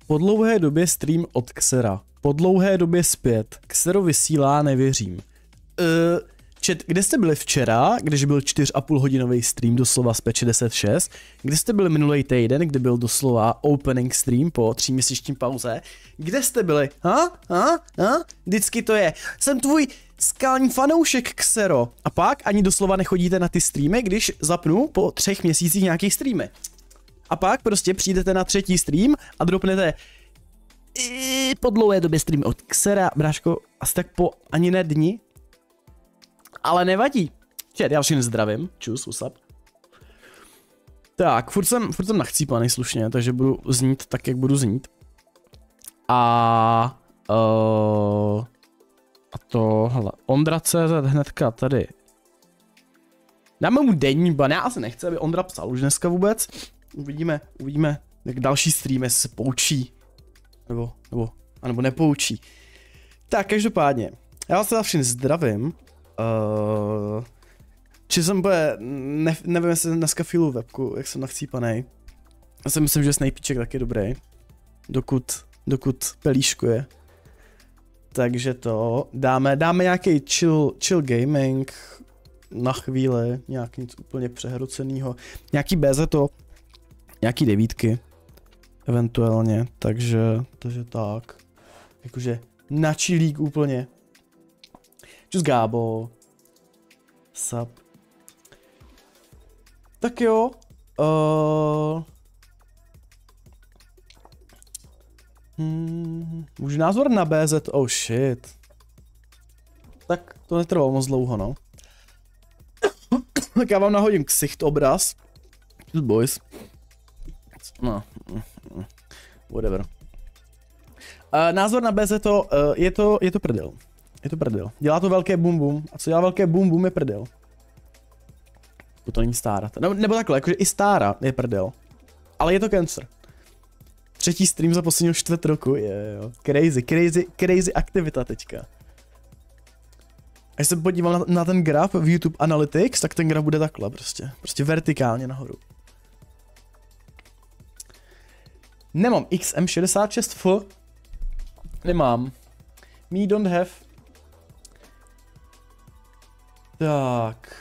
Po dlouhé době stream od Xera. Po dlouhé době zpět. Xero vysílá, nevěřím. Chat, kde jste byli včera, když byl 4,5 hodinový stream doslova z P66? Kde jste byli minulý týden, kdy byl doslova opening stream po 3měsíční pauze? Kde jste byli? Vždycky to je. Jsem tvůj skalní fanoušek, Xero. A pak ani doslova nechodíte na ty streamy, když zapnu po 3 měsících nějaký streamy. A pak prostě přijdete na 3. stream a dropnete po dlouhé době stream od Xera. Bráško, asi tak po ani ne dni. Ale nevadí. Čet, já všechny zdravím. Čus, what's up. Tak, furt jsem nachcípaný slušně, takže budu znít tak, jak budu znít. A to, hele, Ondra.cz hnedka tady. Dáme mu denní ban, já asi nechci, aby Ondra psal už dneska vůbec. Uvidíme, jak další streamy se poučí. Nebo nepoučí. Tak, každopádně, já vás teda všechny zdravím. Či jsem bude, nevím, jestli dneska filu webku, jak jsem nachcípanej. Já si myslím, že Snajpíček taky dobrý. Dokud pelíškuje. Takže to, dáme nějaký chill gaming na chvíli, nějaký nic úplně přehrocenýho. Nějaký BZO, nějaký 9, eventuálně, takže tak. Jakože na chillík úplně. Čus Gábo. Sup. Tak jo. Můj názor na BZ, oh shit. Tak to netrvalo moc dlouho, no. Tak já vám nahodím ksicht obraz. Boys. No. Whatever. Názor na BZ, je to prdel. Je to prdel. Dělá to velké bum bum. A co dělá velké bum bum je prdel. To není Stára. Nebo takhle, jakože i Stára je prdel. Ale je to cancer. 3. stream za posledního 4 roku, jo. Crazy aktivita teďka. A když jsem podíval na ten graf v YouTube Analytics, tak ten graf bude takhle prostě. Prostě vertikálně nahoru. Nemám XM66F. Nemám. Me don't have. Tak.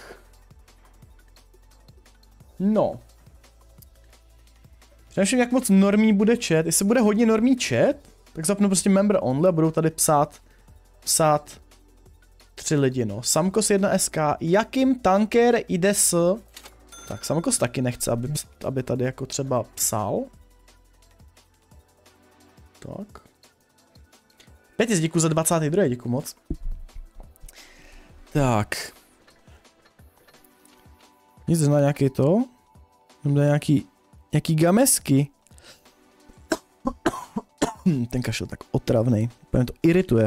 No. Přemýšlím, jak moc normí bude chat. Jestli bude hodně normí chat, tak zapnu prostě member only a budou tady psát 3 lidi, no. Samkos 1SK, Jakým Tanker jde s... Tak, Samkos taky nechce, aby tady jako třeba psal. Tak. Petis, děkuji za 22, děkuji moc. Tak. Nic zná nějaký to? Mám nějaký gamesky. Ten kašel tak otravnej. Úplně to irituje.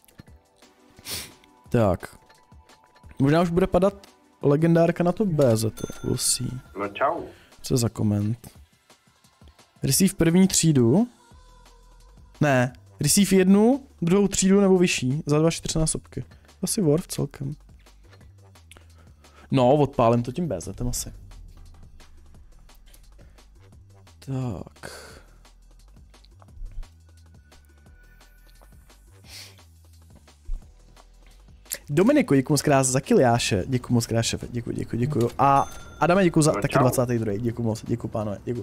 Tak. Možná už bude padat legendárka na to BZ. We'll see. No čau. Co za koment? Receive 1. třídu. Ne. Receive 1, 2. třídu nebo vyšší. Za 2 4násobky. Asi worth celkem. No, odpálím to tím BZem asi. Tak. Dominiku, děkuji moc krát za kiliáše. Děkuji moc krát, šefe. Děkuji. A Adame, děkuji za taky 22. Děkuji moc. Děkuji, pánové. Děkuji.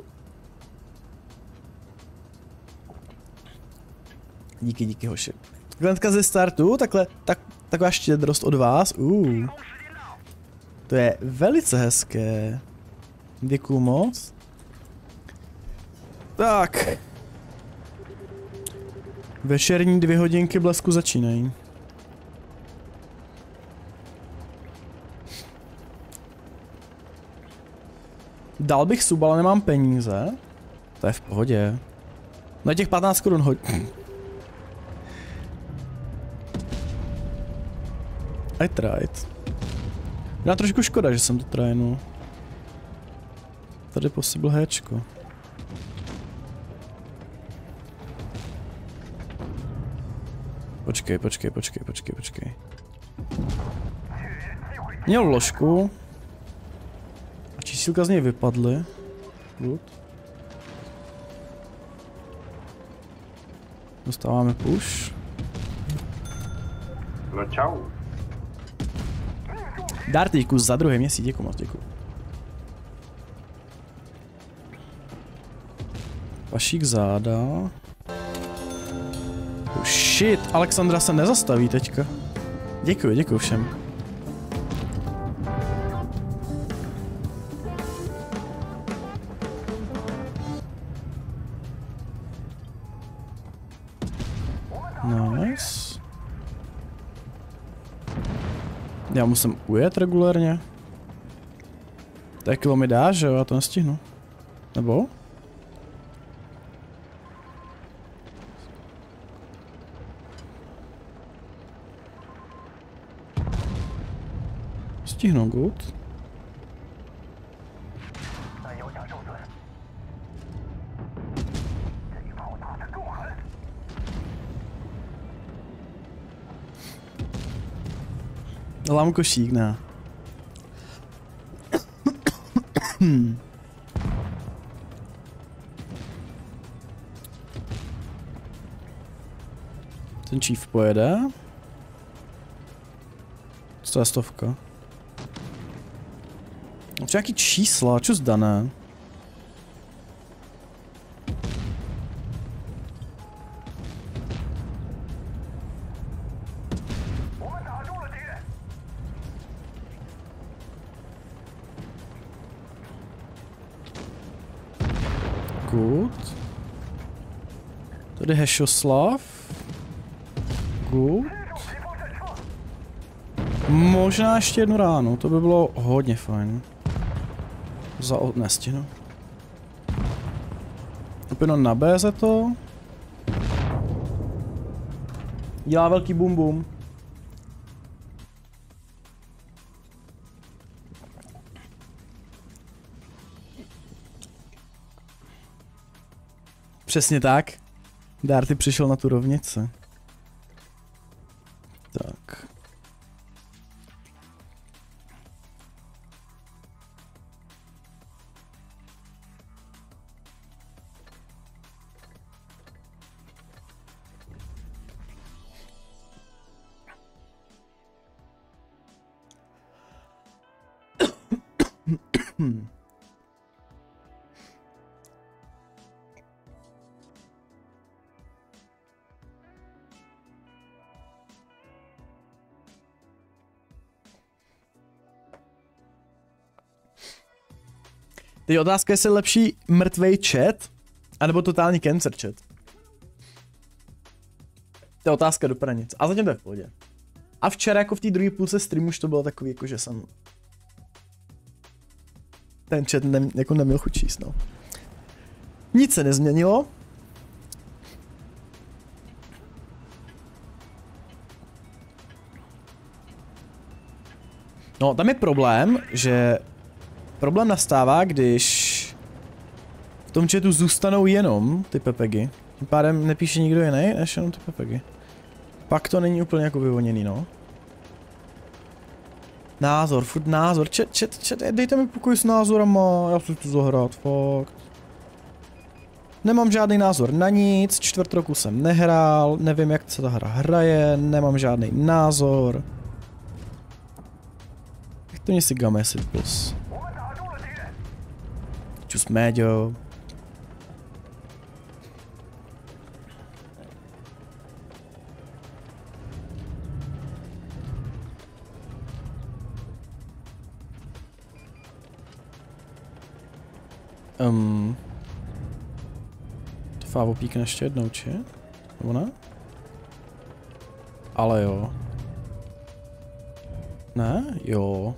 Díky, hoši. Klientka ze startu, taková štědrost od vás. To je velice hezké. Děkuju moc. Tak. Večerní 2 hodinky blesku začínají. Dal bych sub, ale nemám peníze. To je v pohodě. Na těch 15 korun hoď. I tried. Já trošku škoda, že jsem to trynu. Tady possible héčko. Počkej. Měl ložku. A čísílka z něj vypadly. Good. Dostáváme push. No čau. Darty, kus za druhý měsíc, děkuji moc, děkuji. Pašík záda. Oh shit, Alexandra se nezastaví teďka. Děkuji všem. Nice. Já musím ujet regulérně. Tak kilo mi dá, že jo, já to nestihnu. Nebo? Stihnu, good. Lám košík, ne. Ten chief pojede. Co je 100? Třeba jaký čísla, čo zdané? Good. Tady Hešoslav. Good. Možná ještě jednu ránu, to by bylo hodně fajn. Nestihnu. Úplně na B za to. Dělá velký bum bum. Přesně tak. Darty přišel na tu rovnici. Tak. Teď otázka, jestli je lepší mrtvej chat, anebo totální cancer chat. To je otázka do pranic. A zatím to je v pohodě. A včera jako v té druhé půlce streamu už to bylo takový, jako že jsem ten chat jako neměl chuť číst, no. Nic se nezměnilo. No, tam je problém, že problém nastává, když v tom chatu zůstanou jenom ty pepegy. Tím pádem nepíše nikdo jiný, než jenom ty pepegy. Pak to není úplně jako vyvoněný, no. Názor, furt názor, chat, dejte mi pokoj s názorama, já si chci zahrát, fakt. Nemám žádný názor na nic, 4 roku jsem nehrál, nevím jak se ta hra hraje, nemám žádný názor. Jak to mě si game plus. Čus méďo. To Fávo píkne ještě jednou, či? Nebo ne? Ale jo. Ne? Jo.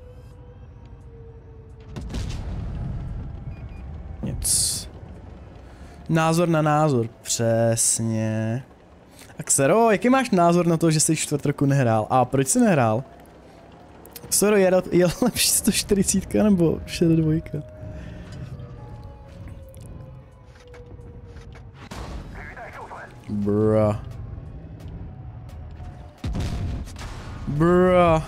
Nic. Názor na názor. Přesně. A Xero, jaký máš názor na to, že jsi 4 roku nehrál? A proč jsi nehrál? Xero, je lepší 140 nebo 62? Bruh. Bruh.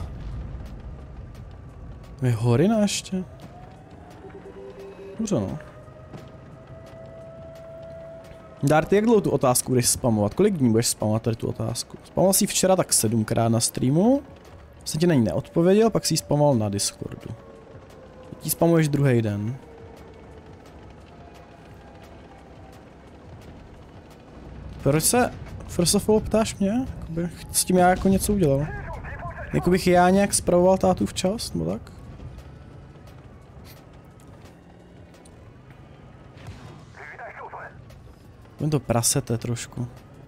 Je horina ještě? Dobře no. Darty, jak dlouho tu otázku budeš spamovat? Kolik dní budeš spamovat tady tu otázku? Spamoval jsi včera tak 7krát na streamu. Jsem ti na ní neodpověděl, pak si ji spamoval na Discordu. Teď ji spamuješ druhý den. Proč se first of all ptáš mě? Jakoby, s tím já jako něco udělal. Jako bych já nějak spravoval tátu včas, nebo tak? Jen to prasete trošku.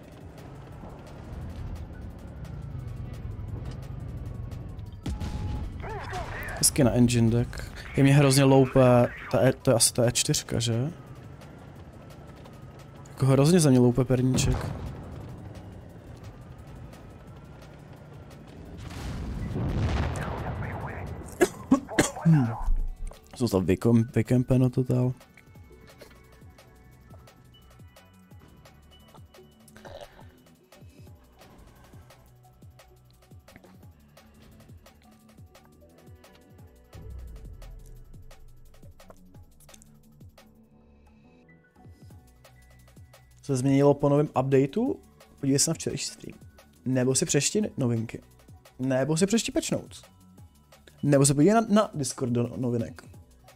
Hezky na engine deck. Je mě hrozně loupe, to je asi ta E4, že? Jako hrozně za mě loupe perníček. Jsou to vykempeno totál. Se změnilo po novém updateu? Podívej se na včerejší stream. Nebo si přečti novinky. Nebo si přečti patch notes. Nebo se podívej na Discord do novinek.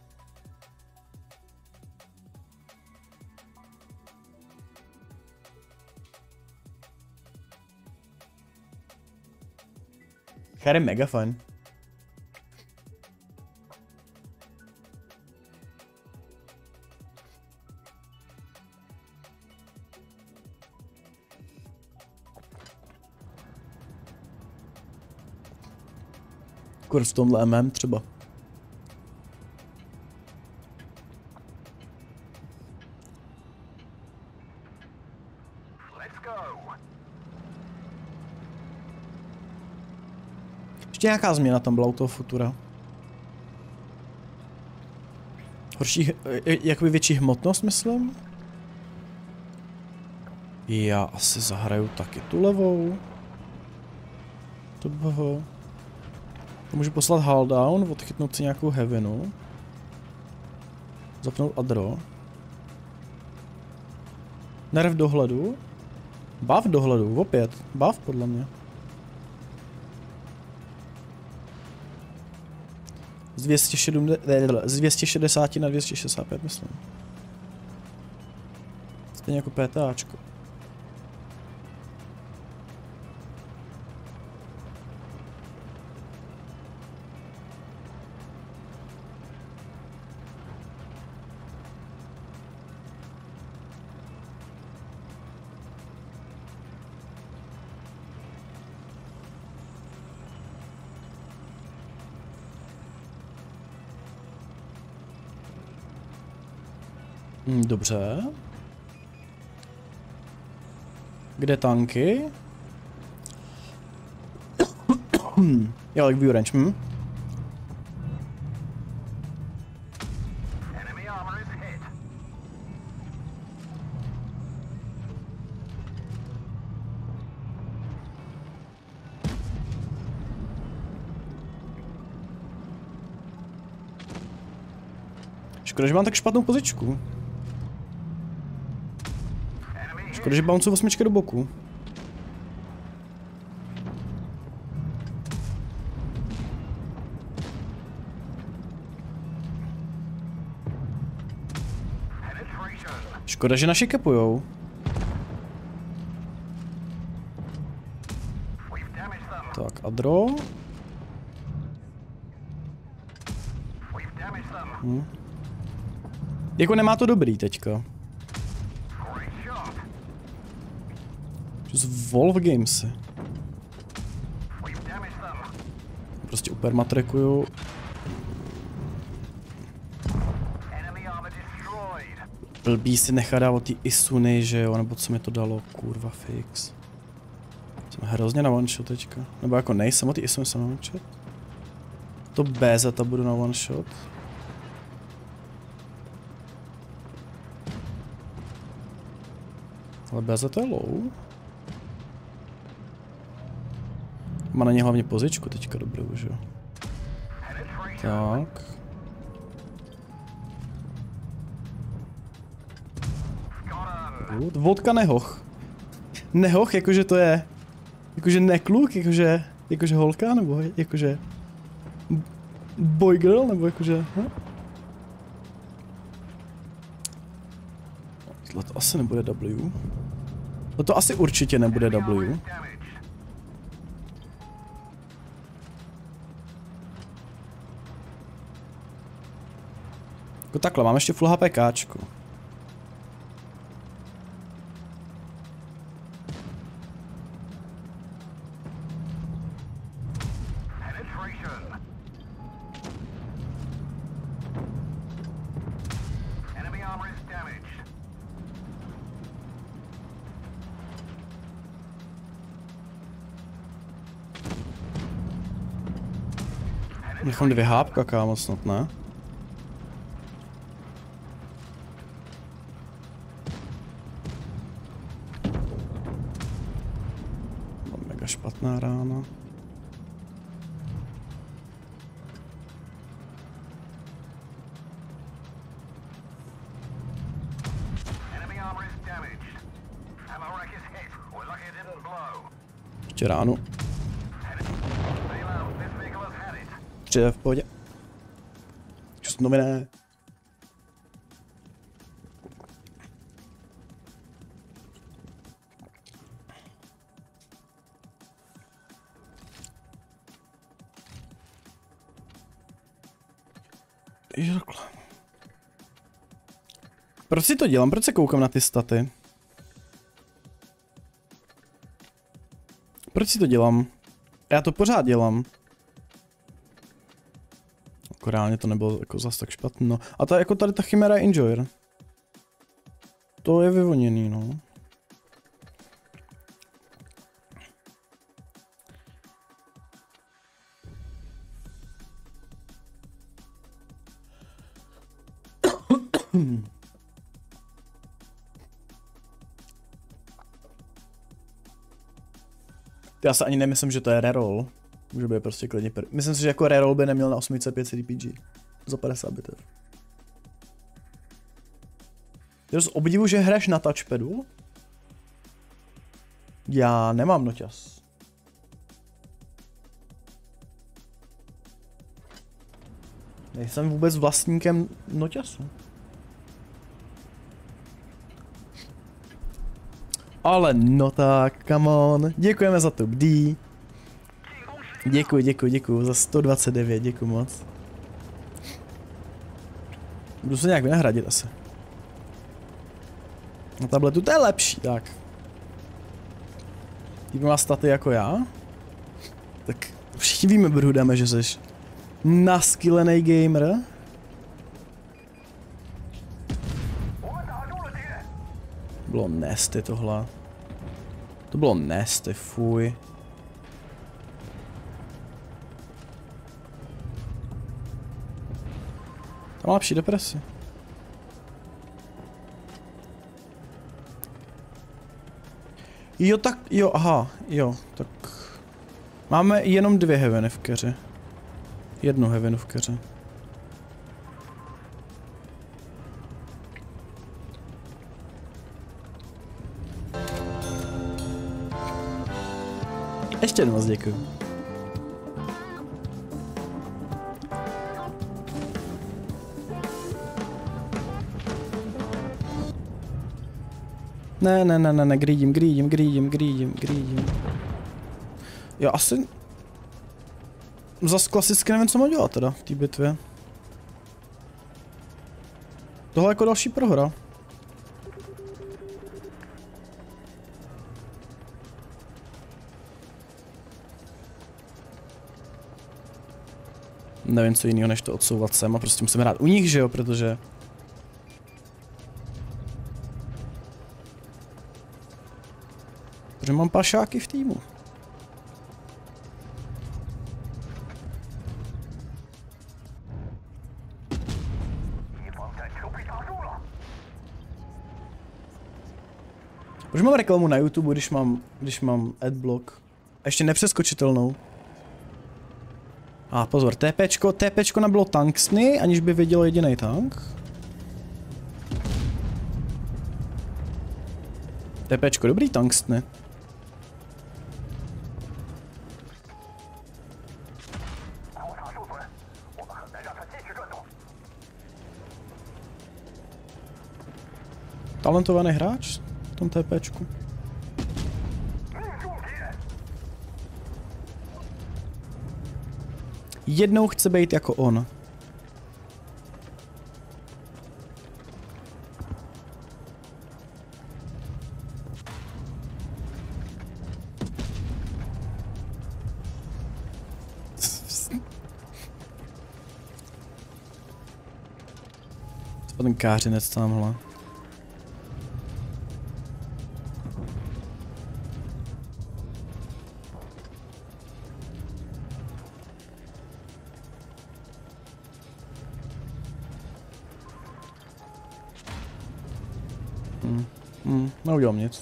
Char je mega fajn. Kurz v tomhle MM třeba. Ještě nějaká změna tam byla u toho Futura. Horší, jakoby větší hmotnost, myslím? Já asi zahraju taky tu levou. To boho. To můžu poslat hull down, odchytnout si nějakou heavinu. Zapnout adro. Nerv dohledu. Buff dohledu, opět. Buff podle mě. Z 260 na 265 myslím. Stejně jako PTAčko. Dobře. Kde tanky? Jo, like view range, Škoda, že mám tak špatnou pozičku. Škoda, že bounce 8 do boku. Škoda, že naši kapujou. Tak, adro. Jako nemá to dobrý teďka. Z Wolf Gamesy. Prostě upermatrekuju. Blbý si nechá dávat ty Isuny, že jo, nebo co mi to dalo, kurva fix. Jsem hrozně na one shot teďka. Nebo jako nejsem, o ty Isuny jsem na one shot. To BZ budu na one shot. Ale BZ je low. Má na ně hlavně pozičku teďka dobrou, že jo. Tak. Good. Vodka nehoch. Nehoch, jakože to je... Jakože nekluk, jakože holka, nebo jakože... Boy girl, nebo jakože... Tohle to asi nebude W. To asi určitě nebude W. Jako takhle, mám ještě full HPKčko. Nechám 2 hápka, kámo, snad ne? Mega špatná rána. Ještě ránu. Ještě v pohodě. Čus noviné. Proč si to dělám? Proč se koukám na ty staty? Proč si to dělám? Já to pořád dělám. Jako reálně to nebylo jako zas tak špatný, no. A ta, jako tady ta Chimera Enjoyer. To je vyvoněný, no. Já se ani nemyslím, že to je reroll. Může být prostě klidně myslím si, že jako reroll by neměl na 85 CDPG. Za 50 bitev. Já z obdivu, že hraješ na touchpadu. Já nemám noťas. Nejsem vůbec vlastníkem noťasu. Ale no tak, come on. Děkujeme za top D. Děkuji za 129, děkuji moc. Budu se nějak vynahradit asi. Na tabletu to je lepší, tak. Ty má staty jako já. Tak všichni víme, Brudáme, že jsi naskillený gamer. Bylo nasty tohle. To bylo nasty, fuj. Tam má lepší depresi. Jo, tak, jo, aha, jo, tak. Máme jenom 2 heaveny v keři. 1 heavenu v keři. Ještě jednou moc děkuju. Ne, grídím. Já asi... Zas klasicky nevím, co mám dělat teda v té bitvě. Tohle jako další prohra. Nevím co jiného než to odsouvat sem a prostě musím hrát u nich, že jo, protože... Protože mám pašáky v týmu. Proč mám reklamu na YouTube, když mám adblock? A ještě nepřeskočitelnou. A pozor, TPčko nabilo tanksny, aniž by viděl jediný tank. TPčko, dobrý tungstny. Talentovaný hráč v tom TPčku. Jednou chce být jako on. Co ten kářinec tamhle? Neudělám nic.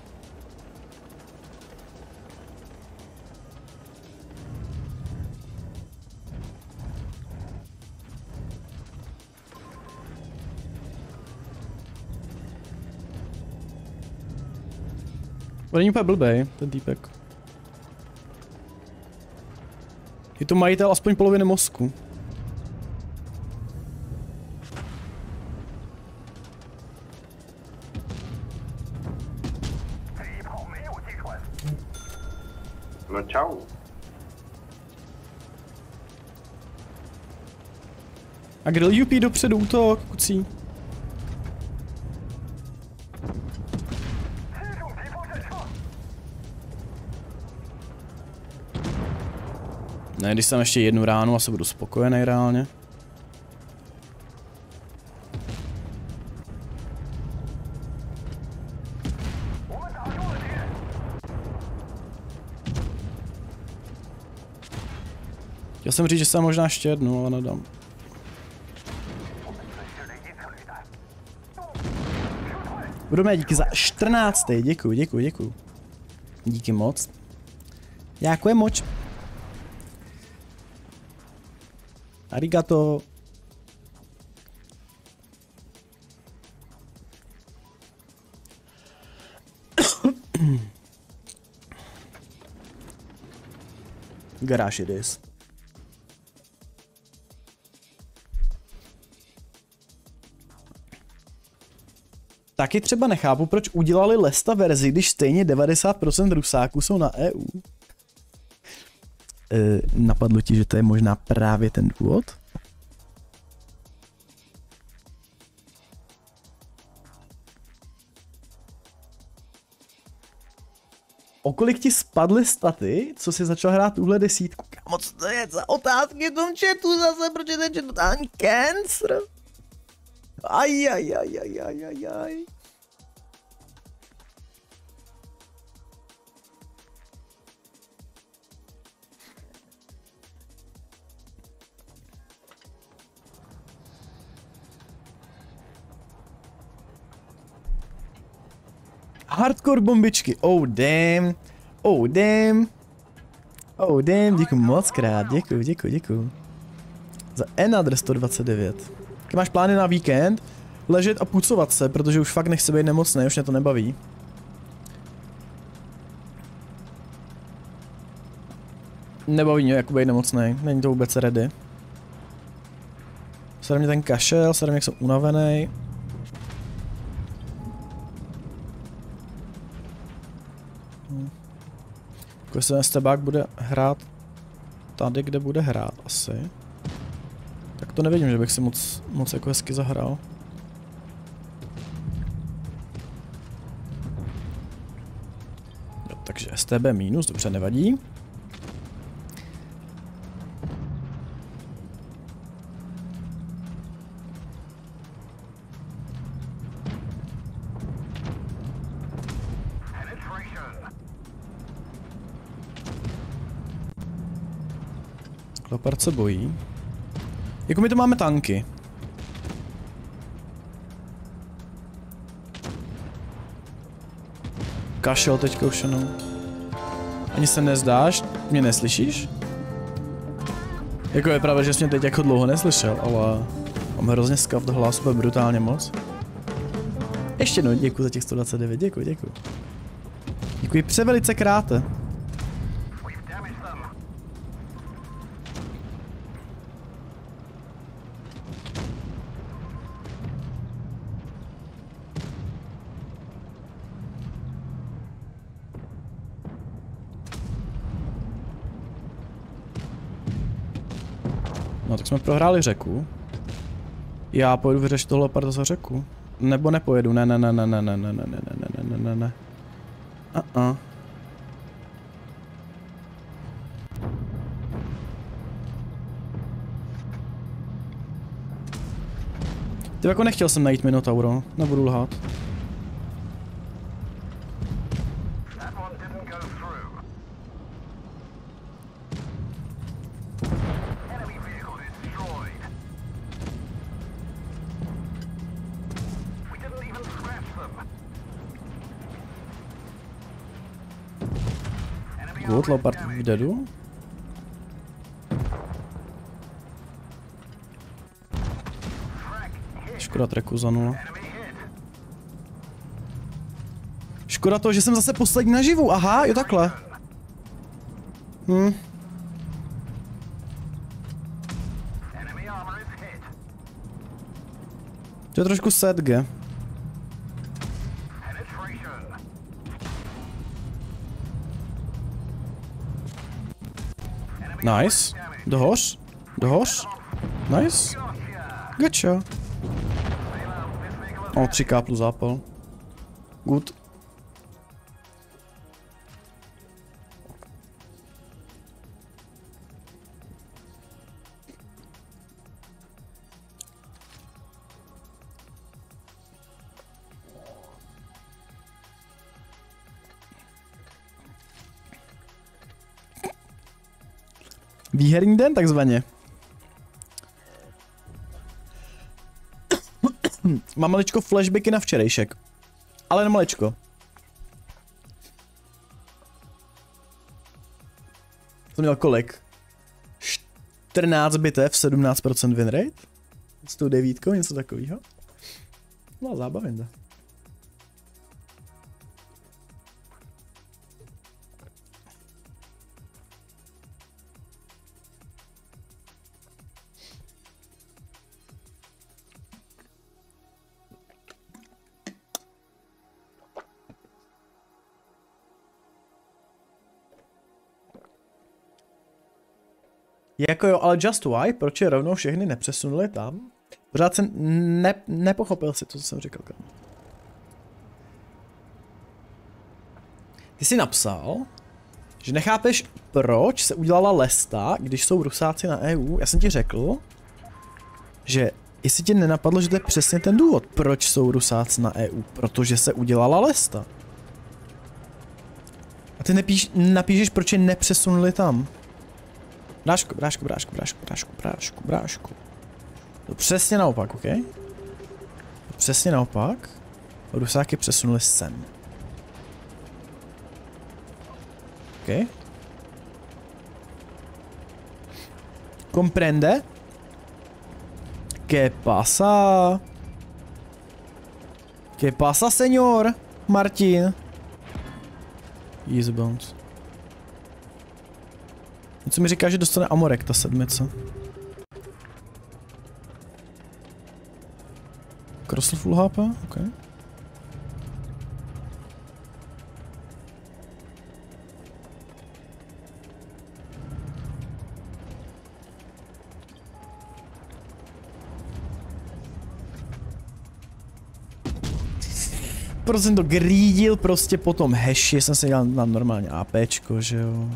On není úplně blbej, ten týpek. Je to majitel aspoň poloviny mozku. No čau. A grill UP dopředu útok, kucí. Ne, když jsem ještě jednu ránu, asi budu spokojený reálně. Chtěl jsem říct, že jsem možná ještě jednu, ale nedám. Budu mít díky za 14. Děkuju. Díky moc. Děkuji moc. Arigato. Garage it is. Taky třeba nechápu, proč udělali Lesta verzi, když stejně 90% Rusáků jsou na EU. Napadlo ti, že to je možná právě ten důvod? O kolik ti spadly staty, co jsi začal hrát tuhle desítku? Kámo, co to je za otázky v tom chatu zase, proč je ten chat totální cancer? Aj. Hardcore bombičky, oh damn, děkuji moc krát, děkuji. Za another 129. Jaký máš plány na víkend? Ležet a pucovat se, protože už fakt nechci být nemocný, už mě to nebaví. Nebaví mě jako být nemocný, není to vůbec ready. Sere mě ten kašel, sere mě jak jsem unavený. Když se Stebák bude hrát tady, kde bude hrát asi. Tak to nevidím, že bych si moc jako hezky zahrál. Jo, takže STB minus, dobře, nevadí. Leopard se bojí. Jako my to máme tanky. Kašel teďka už jenom. Ani se nezdáš? Mě neslyšíš? Jako je pravda, že jsi mě teď jako dlouho neslyšel, ale mám hrozně skav do hlasu, brutálně moc. Ještě jednou děkuji za těch 129, děkuji. Děkuji převelice kráte. No tak jsme prohráli řeku. Já pojedu vyřešit tohle part za řeku. Nebo nepojedu, ne. Ty jako nechtěl jsem najít Minotauro, nebudu lhát. Good, Leopard v deadu. Škoda tracku za 0. Škoda to, že jsem zase poslední naživu. Aha, jo takhle. To je trošku sad, ge. Nice. Dohoř. Dohoř. Nice. Gotcha. O, 3K plus zápal. Good. Výherní den takzvaně. Mám maličko flashbacky na včerejšek. Ale na maličko. To měl kolik? 14 bitev, 17% win rate? S tou 9, něco takového. No, zábavinda. Jako jo, ale just why? Proč je rovnou všechny nepřesunuli tam? Pořád jsem nepochopil si to, co jsem říkal. Ty jsi napsal, že nechápeš, proč se udělala Lesta, když jsou Rusáci na EU. Já jsem ti řekl, že jestli tě nenapadlo, že to je přesně ten důvod, proč jsou Rusáci na EU. Protože se udělala Lesta. A ty napíšeš, proč je nepřesunuli tam. Brášku. To přesně naopak, OK? To přesně naopak. Rusáky přesunuli sem. OK? Comprende? ¿Qué pasa? ¿Qué pasa, señor Martin? Easy bounce. Něco mi říká, že dostane Amorek ta sedmice. Crossl full HP? OK. Proto jsem to grídil prostě po tom hashi, jsem si dělal na normálně APčko, že jo.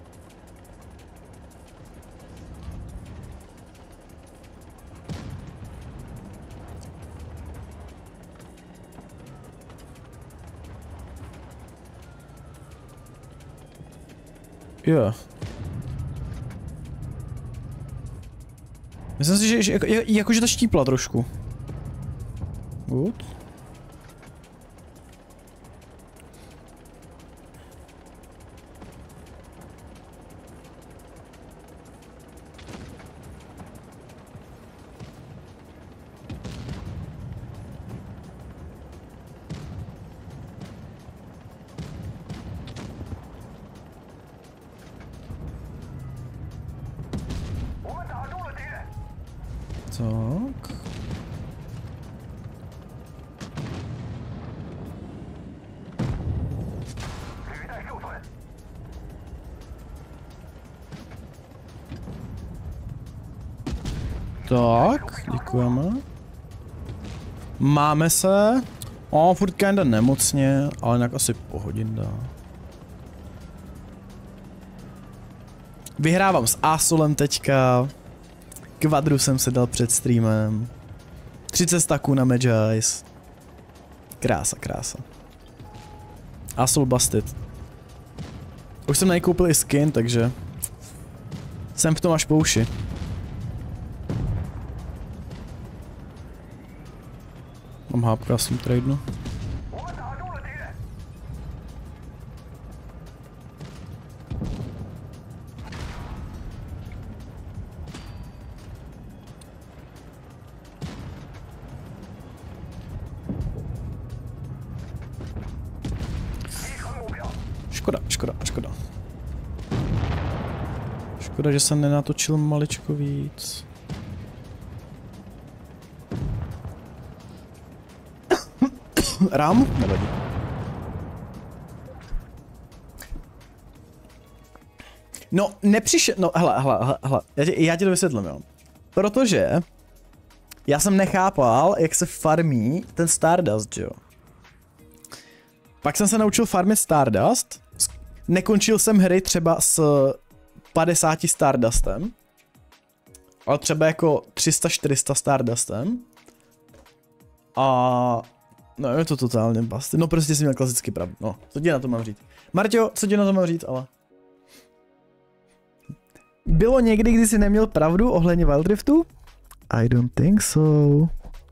Jo. Myslím si, že jakože to štípla trošku. Good. Tak. Tak, děkujeme. Máme se. Furt kinda nemocně, ale nějak asi pohodinda. Vyhrávám s Asolem teďka. Kvadru jsem se dal před streamem. 30 staků na Magi's. Krása, krása. Asol busted. Už jsem na něj koupil i skin, takže jsem v tom až po uši. Mám hápku, já jsem tradenu. Škoda. Škoda, že jsem nenatočil maličko víc. Rám? Nevadí. No, nepřišel, no hele, já ti to vysvětlím, jo. Protože já jsem nechápal, jak se farmí ten Stardust, jo. Pak jsem se naučil farmit Stardust, nekončil jsem hry třeba s 50 Stardustem, ale třeba jako 300-400 Stardustem. A no je to totálně basti. No prostě jsem měl klasicky pravdu. No, co ti na to mám říct? Marťo, co ti na to mám říct, ale? Bylo někdy, kdy jsi neměl pravdu ohledně Wild Riftu? I don't think so.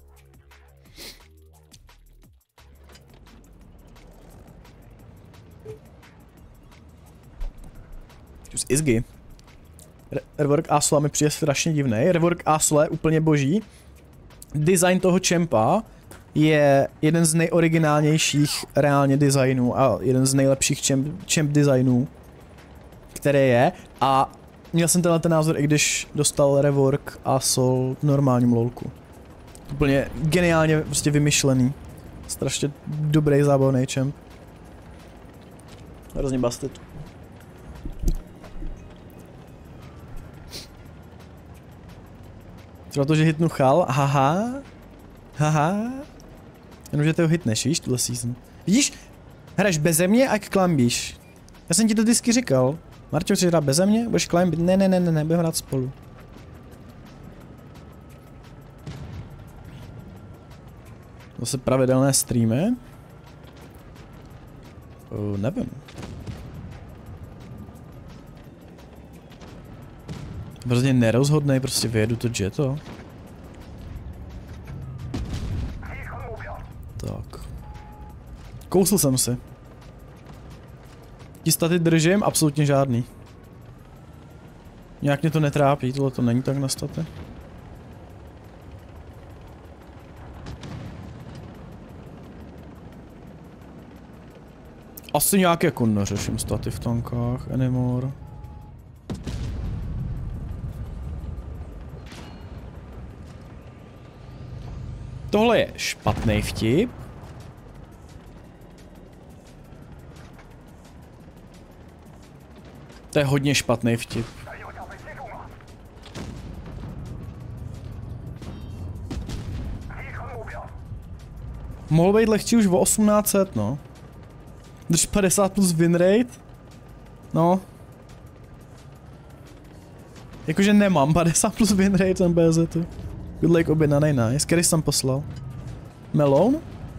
Just Izgy. Rework Asula mi přijde strašně divný. Rework Asula je úplně boží. Design toho čempa je jeden z nejoriginálnějších reálně designů a jeden z nejlepších champ designů, které je. A měl jsem tenhle ten názor, i když dostal rework Asol v normálním lolku. Úplně geniálně prostě vymyšlený. Strašně dobrý zábavný champ. Hrozně busted. Třeba to, že hitnu chal, haha. Jenomže ty ho hitneš, víš, tuhle season. Vidíš? Hraješ beze mě, ať klambíš. Já jsem ti to vždycky říkal. Marťo, chceš hrát beze mě? Budeš klambit? Ne, budeme hrát spolu. Zase pravidelné streamy? Nevím. Prostě nerozhodnej, prostě vyjedu to jeto. Tak. Kousl jsem si. Ti staty držím? Absolutně žádný. Nějak mě to netrápí, tohle to není tak na staty. Asi nějak jako neřeším staty v tankách anymore. Tohle je špatný vtip. To je hodně špatný vtip. Mohl být lehčí už o 1800, no. Drž 50 plus win rate? No. Jakože nemám 50 plus win rate na BZ-tu. Good luck objednanej, nice. Který jsem poslal? Melon?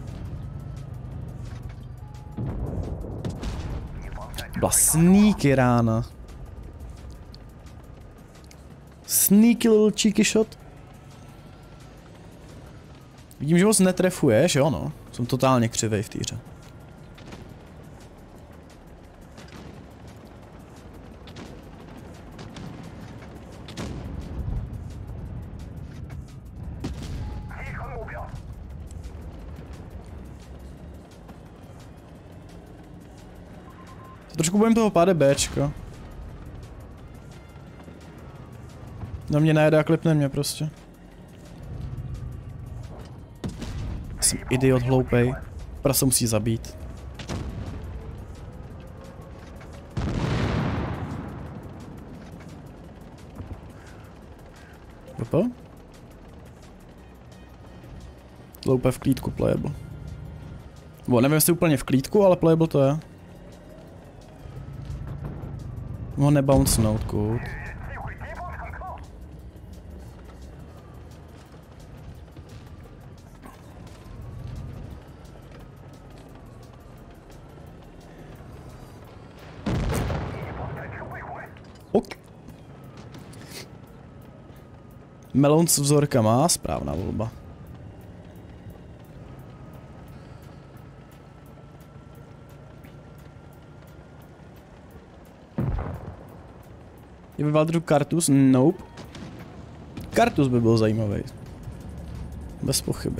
Byla sneaky rána. Sneaky little cheeky shot. Vidím, že moc netrefuješ, jo no. Jsem totálně křivej v té hře. Trošku budem toho páde Bčko. Na mě najede a klipne mě prostě. Jsem idiot hloupej. Prase musí zabít. Opa? Hloupé v klídku playable. Bo nevím, jestli úplně v klídku, ale playable to je. Mohl nebouncenout, good. Ok. Melon s vzorkama, správná volba. Je vyvádru Kartus? Nope. Kartus by byl zajímavý. Bez pochyby.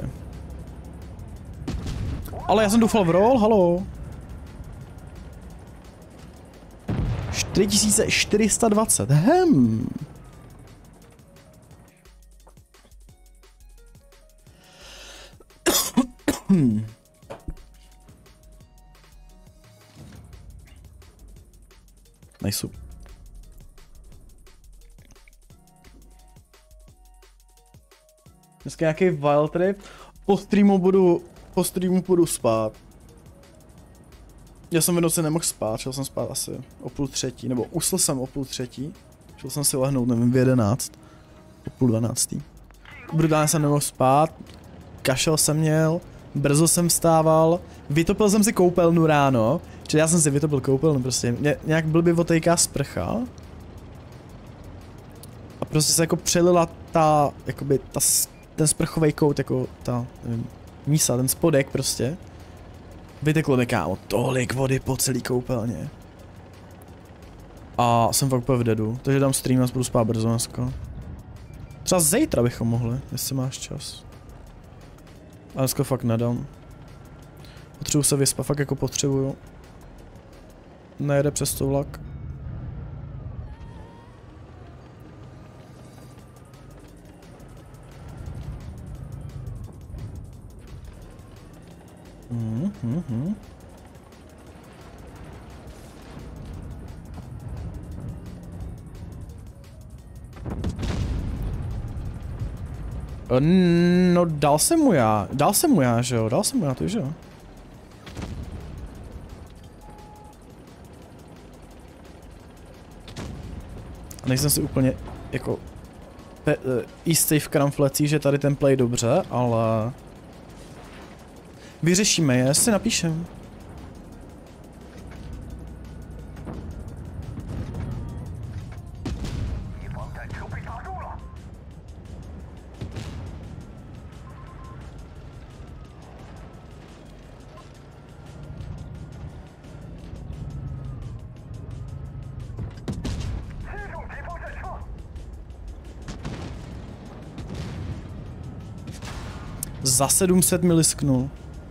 Ale já jsem doufal v roll, halo. 4420, Nice. Dneska nějaký wild trip. Po streamu budu spát. Já jsem v noci nemohl spát, šel jsem spát asi o 2:30, nebo usl jsem o 2:30. Šel jsem si lehnout, nevím, v 11. O 11:30. Brutálně jsem nemohl spát, kašel jsem měl, brzo jsem vstával, vytopil jsem si koupelnu ráno, čili já jsem si vytopil koupelnu prostě, nějak blbě otejká sprcha. A prostě se jako přelila ta, jakoby ten sprchovej kout, jako ta, nevím, mísa, ten spodek prostě. Vyteklo mi, kámo, tolik vody po celý koupelně. A jsem fakt úplně v deadu, takže dám stream a budu spát brzo dneska. Třeba zítra bychom mohli, jestli máš čas. A dneska fakt nedám. Potřebuji se vyspat, fakt jako potřebuju. Nejede přes to vlak. No dal jsem mu já, že jo, to, že jo. A nejsem si úplně jako jistý v kramflecích, že tady ten play dobře, ale vyřešíme je, si napíšem. Za 700 mi lisknul.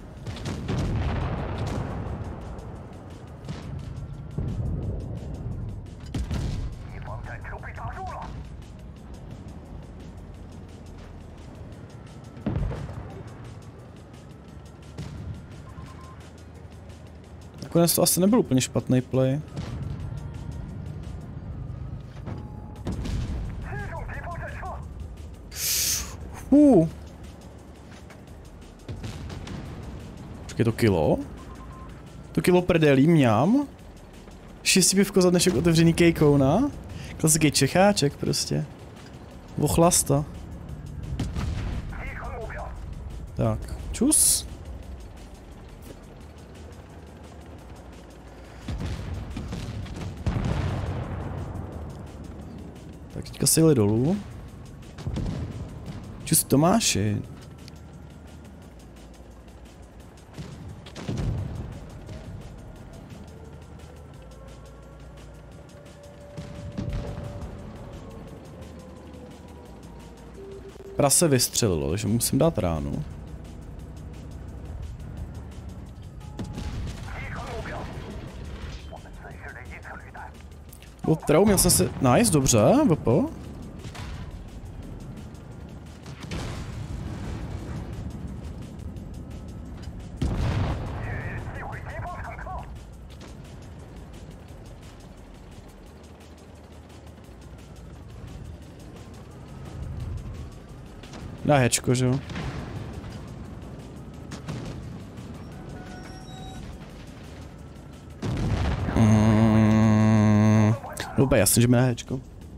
Nakonec to asi nebyl úplně špatný play. Je to kilo? To kilo prdelí mňam? 6 pivko za dnešek otevřený kejkouna? Klasický Čecháček prostě. Ochlasta. Tak, čus. Tak teďka si jeli dolů. Čus Tomáši. Prase vystřelilo, takže musím dát ránu. Otrou, měl jsem si... Nice, dobře, vopo. Dá hečko, že jo? Úplně jasně, že mi dá hečko.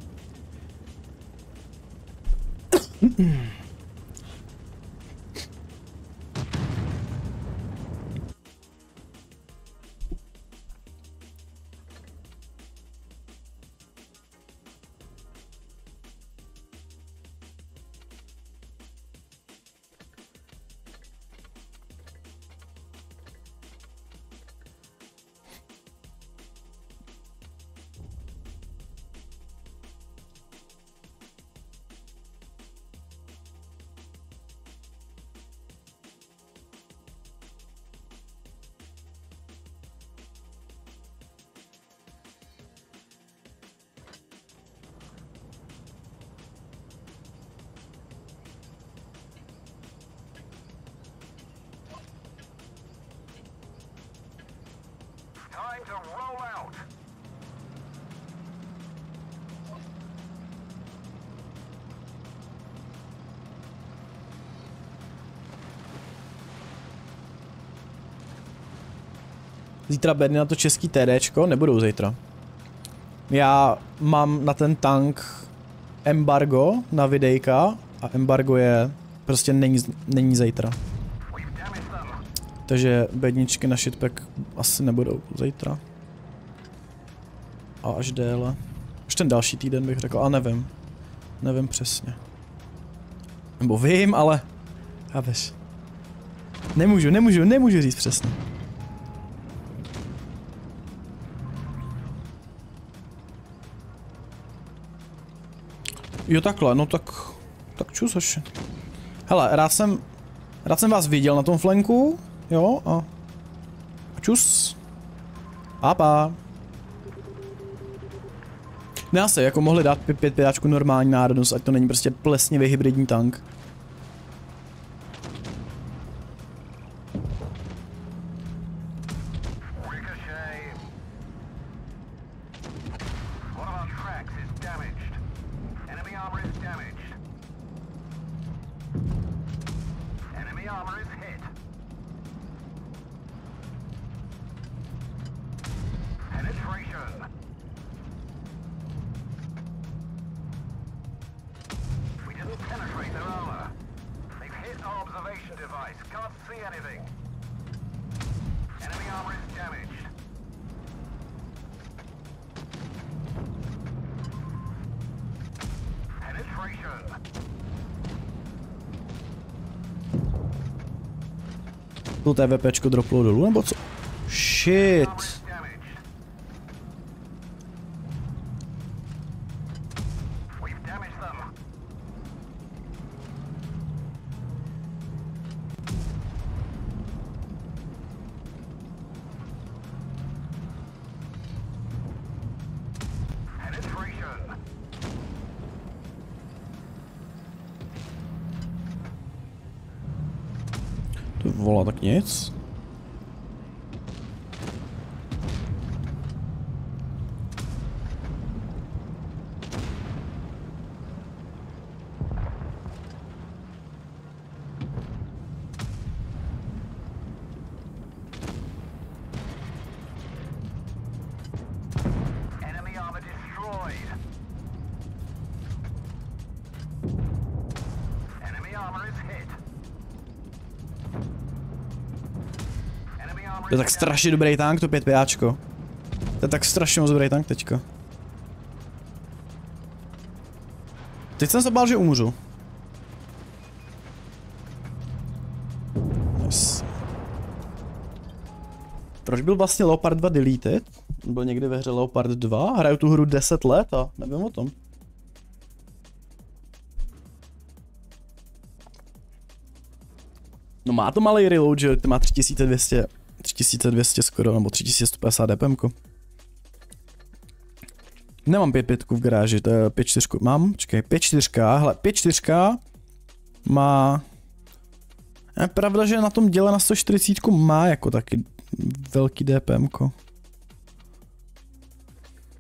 Zítra bedny na to český TDčko, nebudou zítra. Já mám na ten tank embargo na videjka a embargo je prostě není zítra. Takže bedničky na shitpack asi nebudou zítra. A až déle. Až ten další týden bych řekl, a nevím. Nevím přesně. Nebo vím, ale... Chápeš. Nemůžu říct přesně. Jo takhle, no tak čus hoši. Hele, rád jsem vás viděl na tom flanku, jo a čus. Papa. Ne se, jako mohli dát 5 normální národnost, ať to není prostě plesnivý hybridní tank. To TVPčko droplo dolů, nebo co? Shit. Volá tak nic. To je tak strašně dobrý tank, to 5PAčko. To je tak strašně moc dobrý tank teďka. Teď jsem se bál, že umřu. Yes. Proč byl vlastně Leopard 2 deleted? Byl někdy ve hře Leopard 2, hraju tu hru 10 let a nevím o tom. No má to malý reload, že to má 3200 skoro, nebo 3150 DPMko. Nemám 5.5 v garáži, to je 5.4, mám, čekaj, 5.4, hele, 5.4 má... Je pravda, že na tom děle na 140 má jako taky velký DPMko.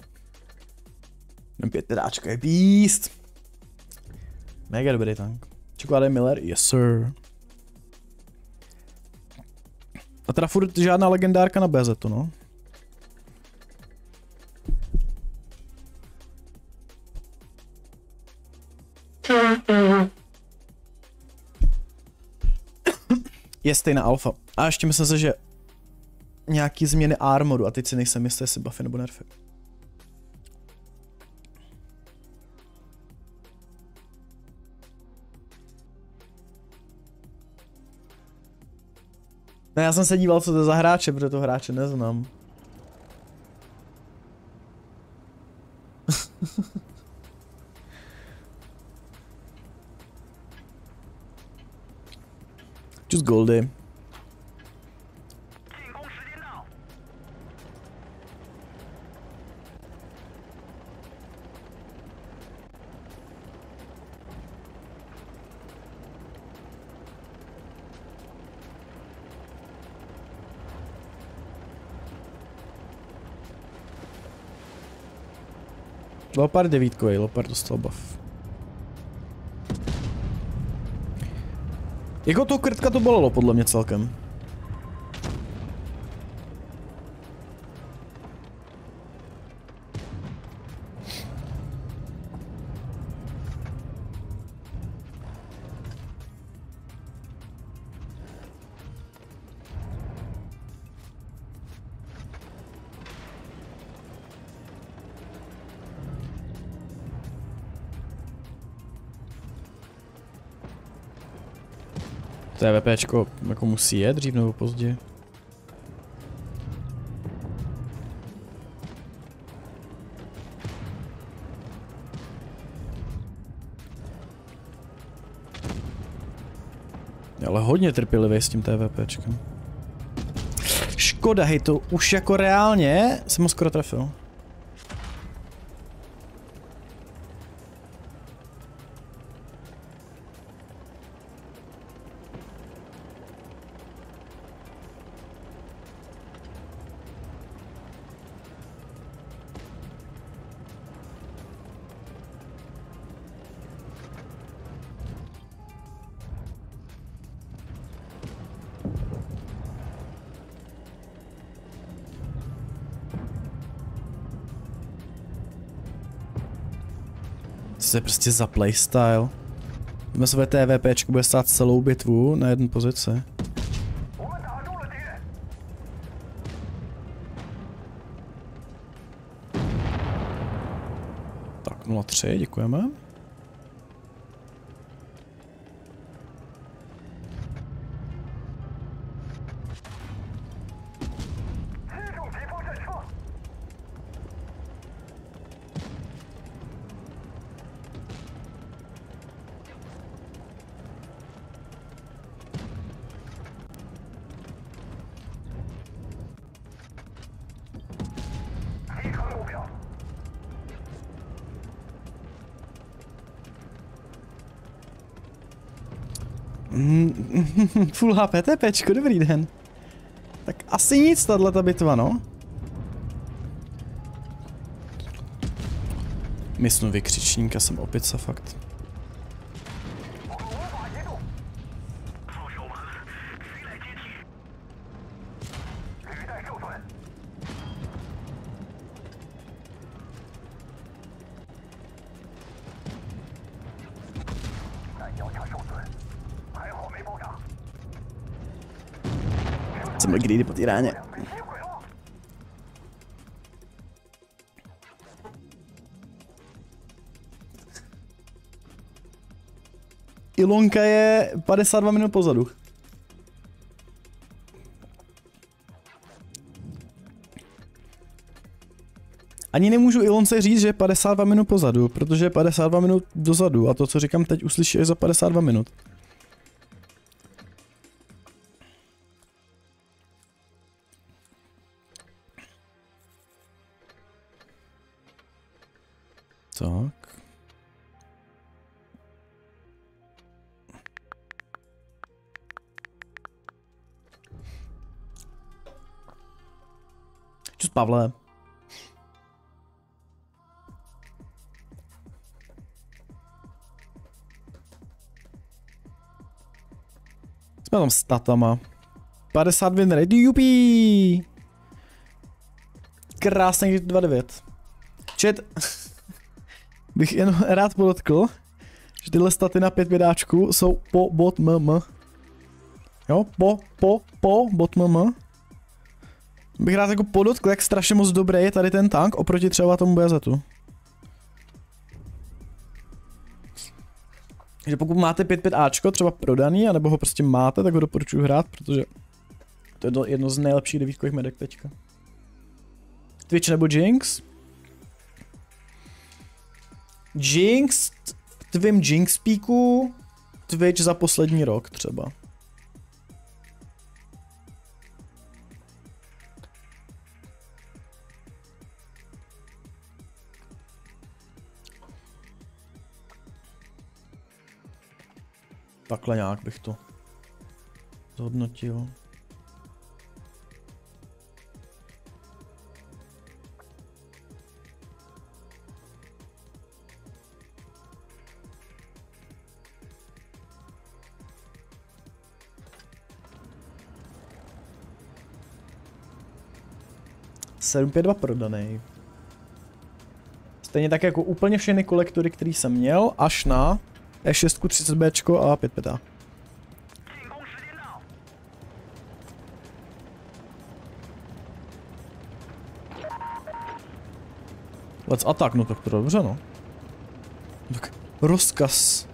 5.5 je beast. Mega dobrý tank. Čokoláda Miller? Yes sir. A teda furt žádná legendárka na BZ, no. Je stejná alfa. A ještě myslím si, že nějaký změny armoru a teď si nejsem jistý, jestli buffy nebo nerfy. No já jsem se díval, co to je za hráče, protože to hráče neznám. Just Goldy. Leopard 9, Leopard dostal buff. Jako to krtka to bolelo podle mě celkem. TVPčko jako musí jet dřív nebo později. Ale hodně trpělivý s tím TVPčkem. Škoda, hej, to už jako reálně jsem ho skoro trefil. To je prostě za playstyle. Své TVPčko bude stát celou bitvu na jednu pozici. Tak 0-3, děkujeme. Full HP TPčko, dobrý den. Tak asi nic tato bitva, no. Mysnu vykřičníka jsem opět fakt. Jsem greedy po té ráně. Ilonka je 52 minut pozadu. Ani nemůžu Ilonce říct, že je 52 minut pozadu, protože je 52 minut dozadu a to, co říkám teď, uslyší až za 52 minut. Tak. Čus, Pavle. No tam statama. 50 win rate, jupí! Krásný 2-9. Chat, bych jen rád podotkl, že tyhle staty na 5 vydáčku jsou po bot mm. Jo, po bot mm. Bych rád jako podotkl, jak strašně moc dobrý je tady ten tank oproti třeba tomu BZu. Takže pokud máte 5-5Ačko třeba prodaný, anebo ho prostě máte, tak ho doporučuji hrát, protože to je jedno z nejlepších devítkových medek teďka. Twitch nebo Jinx? Jinx, v tvým Jinx píku, Twitch za poslední rok třeba. Takhle nějak bych to zhodnotil. $752 prodaný. Stejně tak jako úplně všechny kolektory, který jsem měl, až na E6, 30B a 5 Let's attack, no tak to dobře no. Tak rozkaz.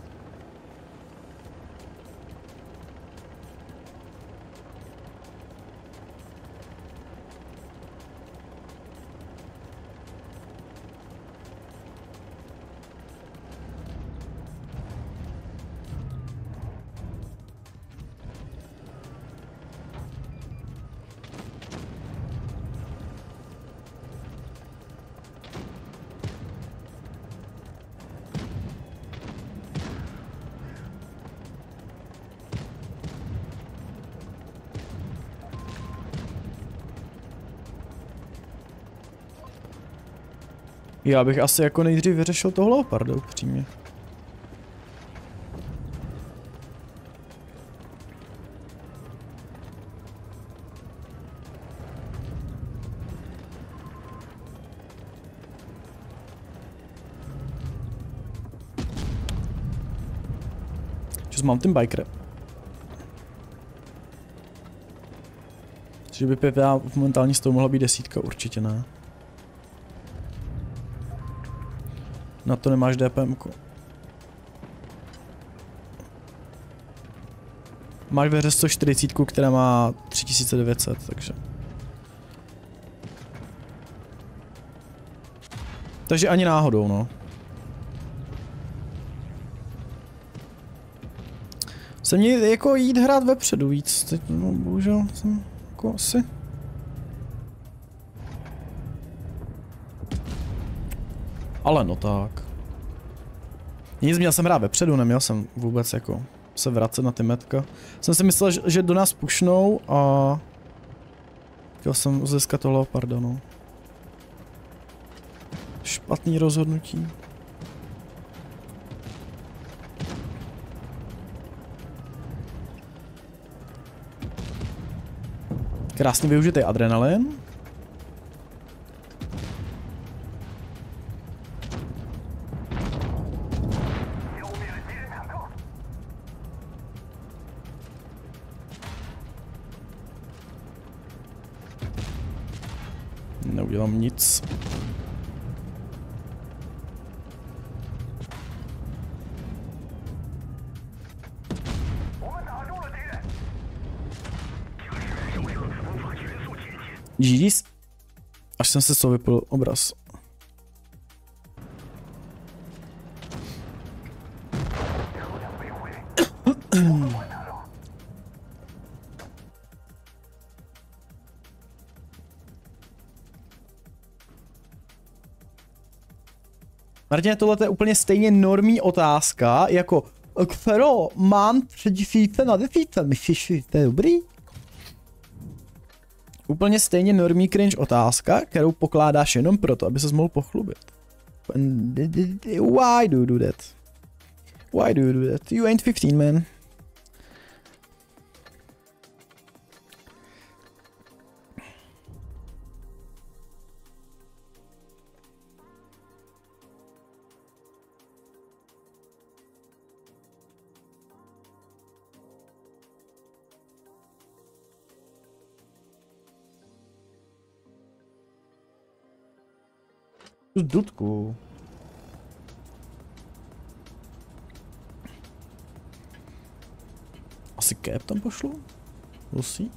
Já bych asi jako nejdřív vyřešil toho leoparda, upřímně. Čus mountain biker. Že by PvA momentálně z toho mohla být 10, určitě ne. Na to nemáš DPM-ku. Máš ve hře 140, která má 3900, takže. Takže ani náhodou, no. Se mě jako jít hrát vepředu víc, teď no, bohužel jsem jako asi. Ale no tak. Nic, měl jsem hrát vepředu, neměl jsem vůbec jako se vracet na ty metka. Jsem si myslel, že do nás pušnou a chtěl jsem získat toho leoparda, no. Špatný rozhodnutí. Krásně využitý adrenalin. Neudělám nic. GG's. Až jsem se z toho vypil obraz. Martine, tohle je úplně stejně normální otázka, jako Xero, mám 3000 na 10, myslíš, že to je dobrý? Úplně stejně normální cringe otázka, kterou pokládáš jenom proto, aby ses mohl pochlubit. Why do you do that? Why do you do that? You ain't 15, man. Tu dudku. Asi cap tam pošlu? Musí?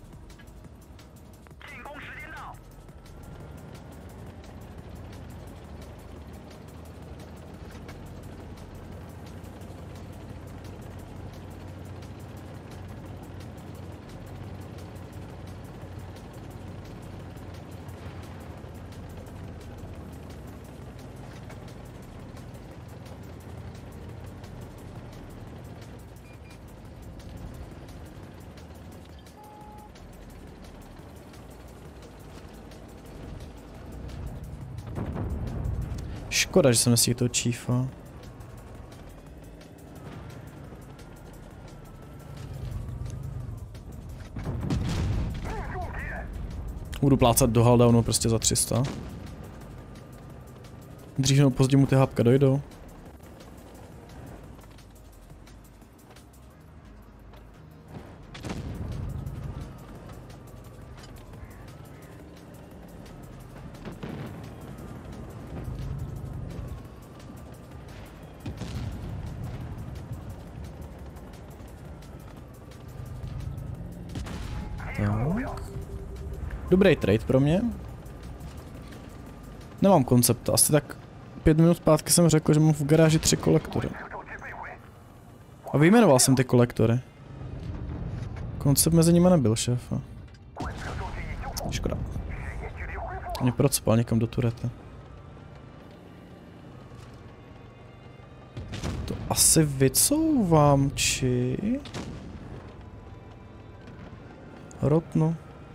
Škoda, že jsem nestihl toho Chiefa. Budu plácat do Haldownu prostě za 300. Dřív nebo později mu ty hápka dojdou. Tak. Dobrý trade pro mě. Nemám koncept, asi tak 5 minut zpátky jsem řekl, že mám v garáži 3 kolektory. A vyjmenoval jsem ty kolektory. Koncept mezi nimi nebyl, šéfa. Škoda. Mě procpal někam do tureta. To asi vycouvám, či... Rotno.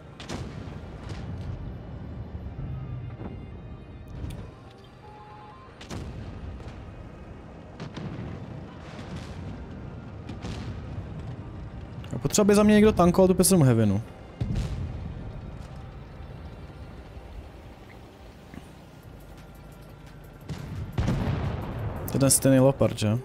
A potřeba by za mě někdo tankoval tu 500 heavinu. To je ten stejný Leopard, že?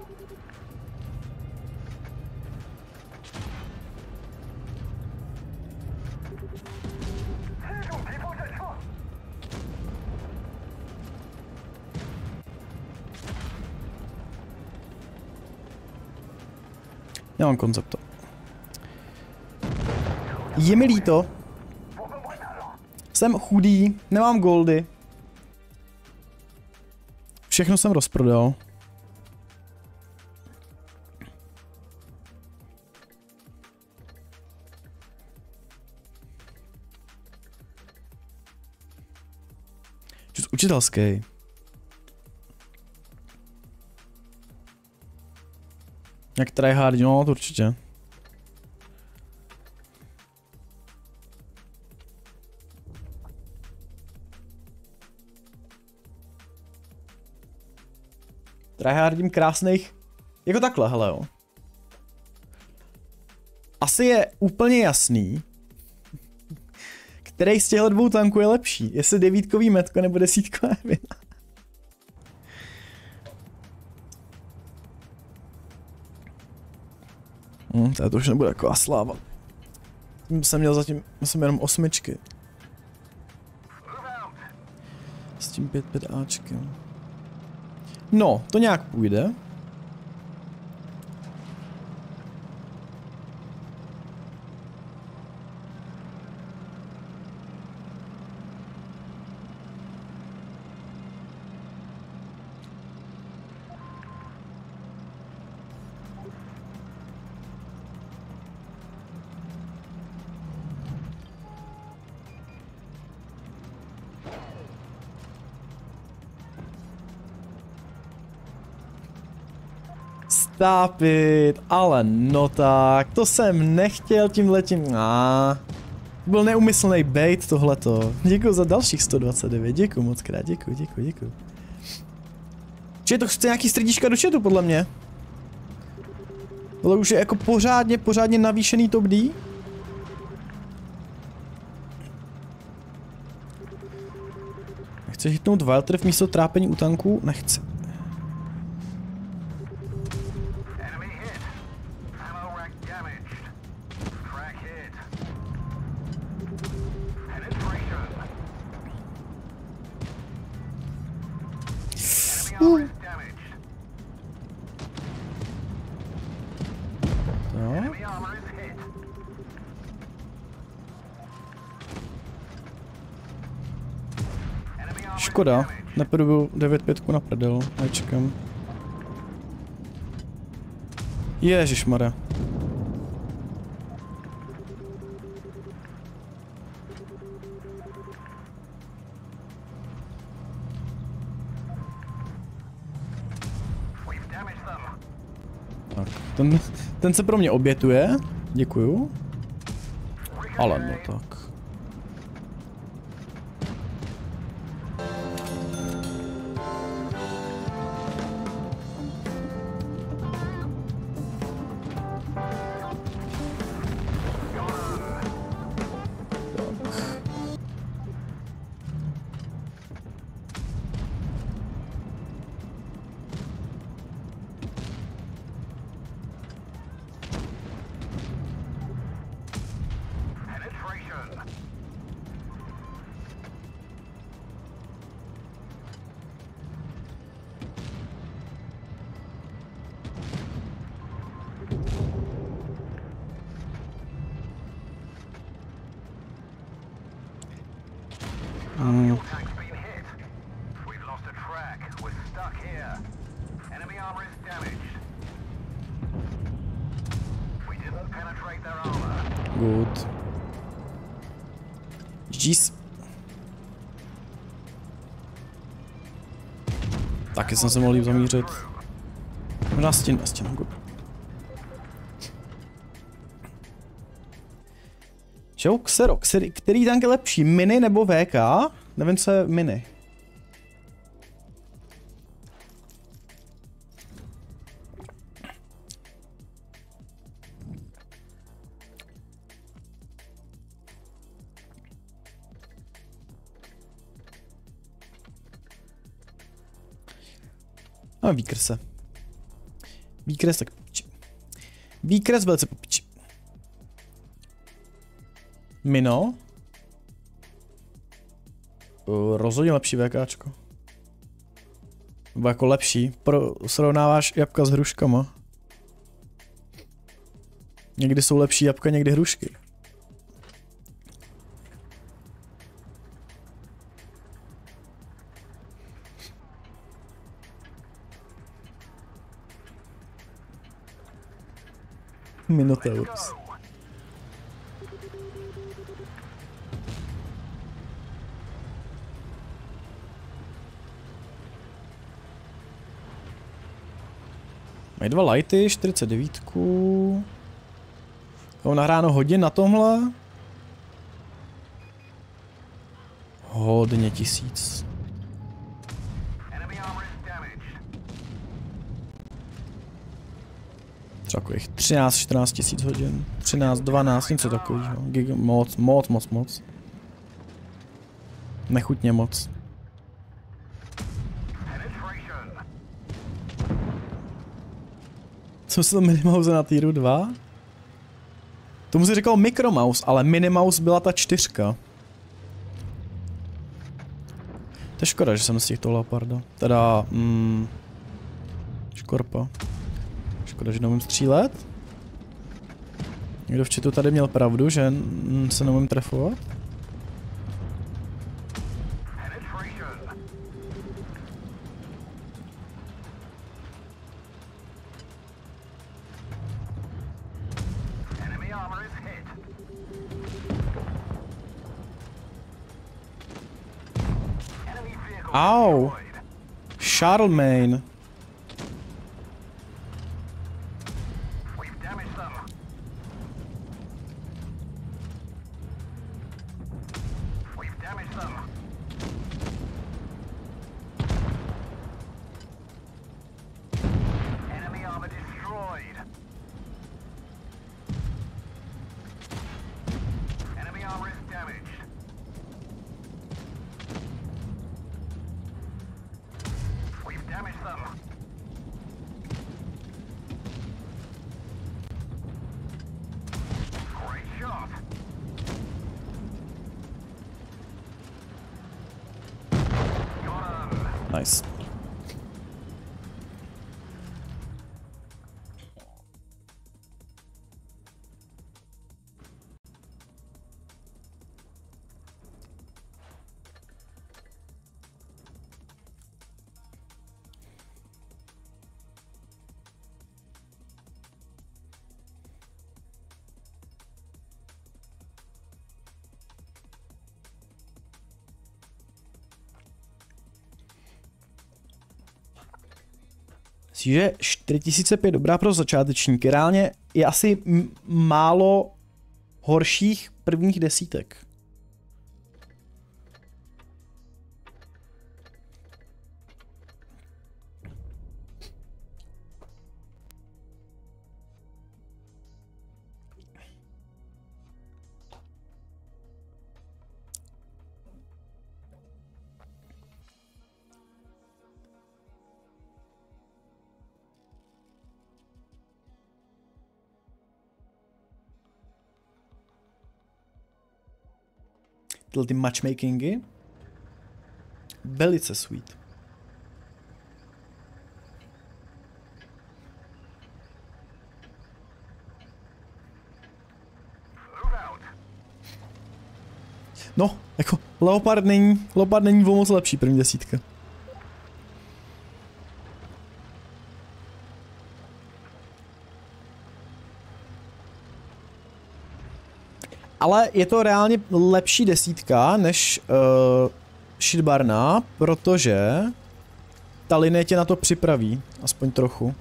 Nemám konceptu. Je mi líto. Jsem chudý, nemám goldy. Všechno jsem rozprodal. Čus učitelský. Jak tryhard, no to určitě. Tryhardím krásných, jako takhle, hele jo. Asi je úplně jasný, který z těchto dvou tanků je lepší. Jestli 9kový metko nebo 10ková vina. To už nebude taková sláva. Jsem měl zatím, myslím jenom 8. S tím 5 Ačkem. No, to nějak půjde. Stop it, ale no tak, to jsem nechtěl tímhletím, byl neumyslný bait tohleto. Děkuji za dalších 129, děkuji moc krát, děkuji. Či to chce nějaký srdíčka do chatu podle mě. Tohle už je jako pořádně navýšený top D. Chceš hitnout Wildrift místo trápení u tanků? Nechci. Škoda, nepůjdu 9.5 na prdel, nečekám. Ježišmarja. Tak, ten se pro mě obětuje, děkuju. Ale no tak. Good. Jeez. Taky jsem se mohl líp zamířit. Na stěnu, good. Čau, Xero, který tank je lepší, mini nebo VK? Nevím, co je mini. A výkrse. Výkres tak popiči. Výkres velice popiči. Mino. Rozhodně lepší VKčko. Nebo jako lepší. Srovnáváš jabka s hruškama. Někdy jsou lepší jabka, někdy hrušky. Minotaurus. Mají 2 lighty, 49. Mám nahráno hodin na tomhle. Hodně tisíc. Třeba takových 13-14 tisíc hodin. 13-12, něco takového. Moc. Nechutně moc. Co se to Minimouse na týru 2? Tomu se říkal Micromouse, ale Minimouse byla ta 4. To je škoda, že jsem z těchto leoparda. Teda, škorpa. Škoda, že neumím střílet. Někdo v chatu tady měl pravdu, že se neumím trefovat. Au! Charlemagne. Nice. že 4005 dobrá pro začátečníky. Reálně je asi málo horších prvních desítek. Tyhle ty matchmakingy. Velice sweet. No, jako Leopard není o moc lepší první desítka. Ale je to reálně lepší desítka než Shitbarna, protože ta linie tě na to připraví, aspoň trochu.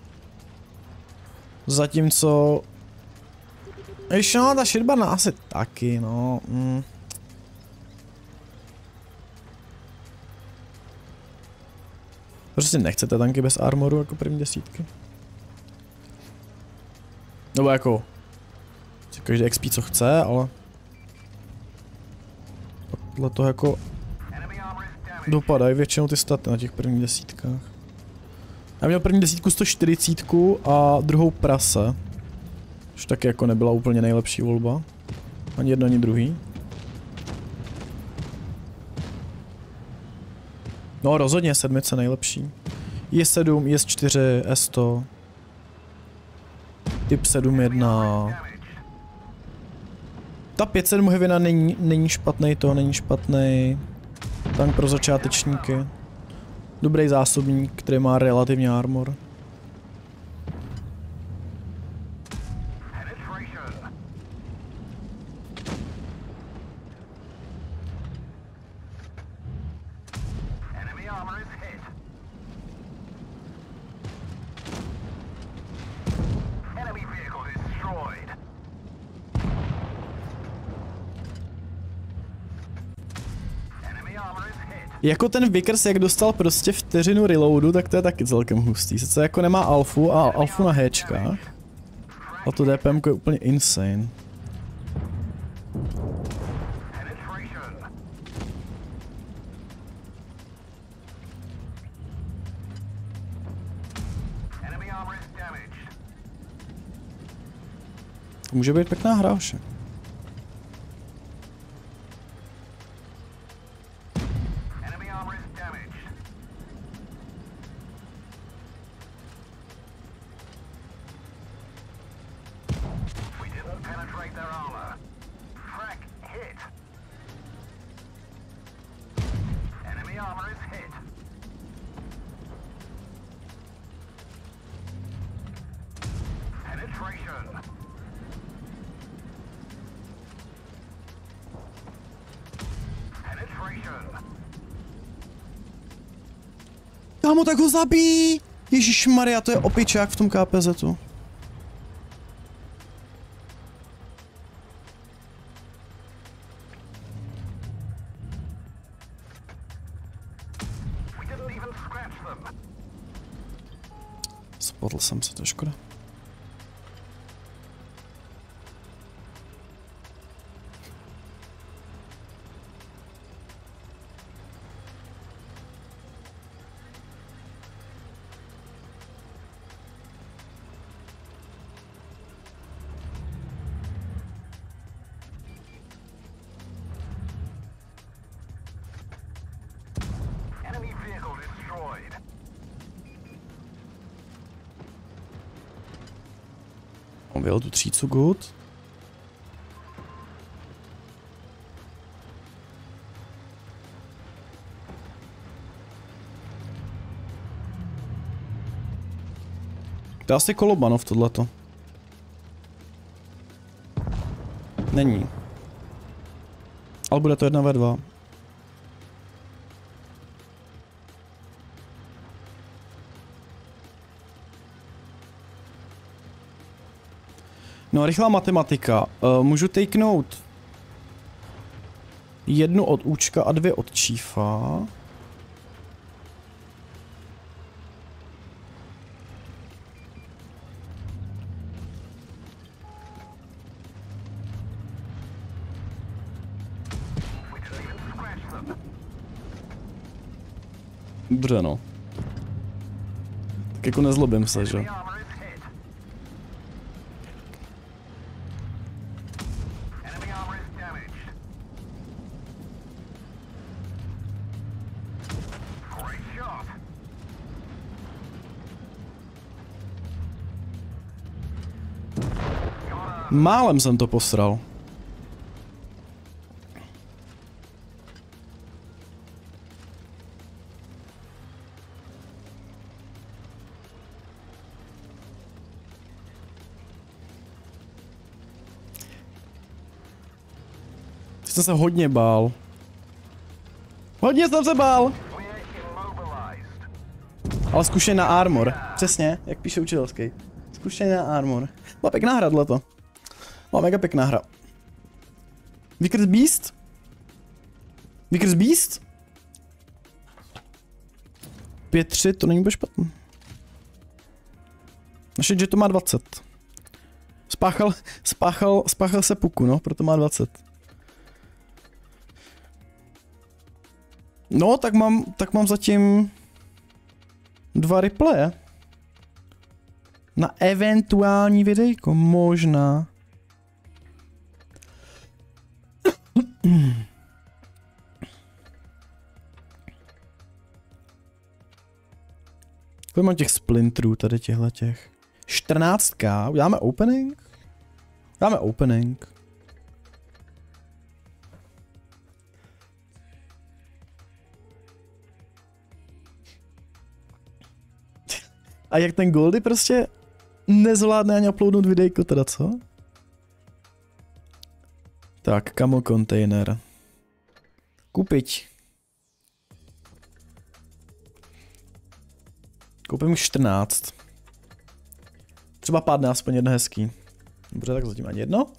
Zatímco... Ještě no, ta Shitbarna asi taky, no. Prostě nechcete tanky bez armoru jako první desítky? Nebo jako... Každý XP co chce, ale... Podle toho jako... Dopadají většinou ty staty na těch prvních desítkách. Já měl první desítku 140 a druhou prase. Už taky jako nebyla úplně nejlepší volba. Ani jedno, ani druhý. No rozhodně sedmice nejlepší. IS-7, IS-4, S100. Typ 7.1. Ta 5.7 Heavina není špatný, to není špatný tank pro začátečníky. Dobrý zásobník, který má relativně armor. Jako ten Vickers, jak dostal prostě vteřinu reloadu, tak to je taky celkem hustý. Sice jako nemá alfu a alfu na héčkách. A to DPM je úplně insane. To může být pěkná hra však. Kámo, tak ho zabij! Ježišmarja, to je opičák v tom KPZ-u. Spotl jsem se, to je škoda. On vyjel tu třícu good. To je asi Kolobanov tohleto. Není. Ale bude to 1v2. No, rychlá matematika. Můžu takenout 1 od Účka a 2 od Chiefa. Dobře, no. Tak jako nezlobím se, že? Málem jsem to posral. Jsem se hodně bál. Hodně jsem se bál! Ale zkušený na armor. Přesně, jak píše učitelský. Zkušený na armor. Byla pěkná hra tohleto. Byla mega pěkná hra. Vickers Beast? Vickers Beast? 5-3, to není vůbec špatný. Naše že to má 20. Spáchal se puku, no, proto má 20. No, tak mám zatím 2 replaye. Na eventuální videjko, možná. Kolik mám těch splinterů tady těch? 14k, uděláme opening? Dáme opening. A jak ten Goldy prostě nezvládne ani uploadnout videjko teda, co? Tak, camo kontejner. Kupiť. Koupím 14. Třeba pádne aspoň jedno hezký. Dobře, tak zatím ani jedno.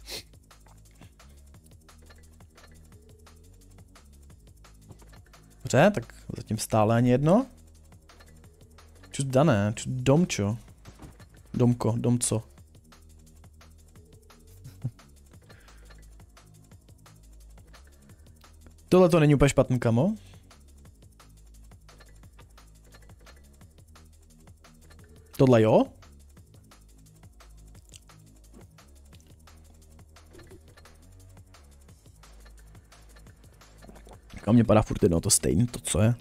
Dobře, tak zatím stále ani jedno. Čus dané, čus domčo. Domco. Tohle to není úplně špatný, kamo. Tohle jo? A mně padá furt jedno to stejný, to co je.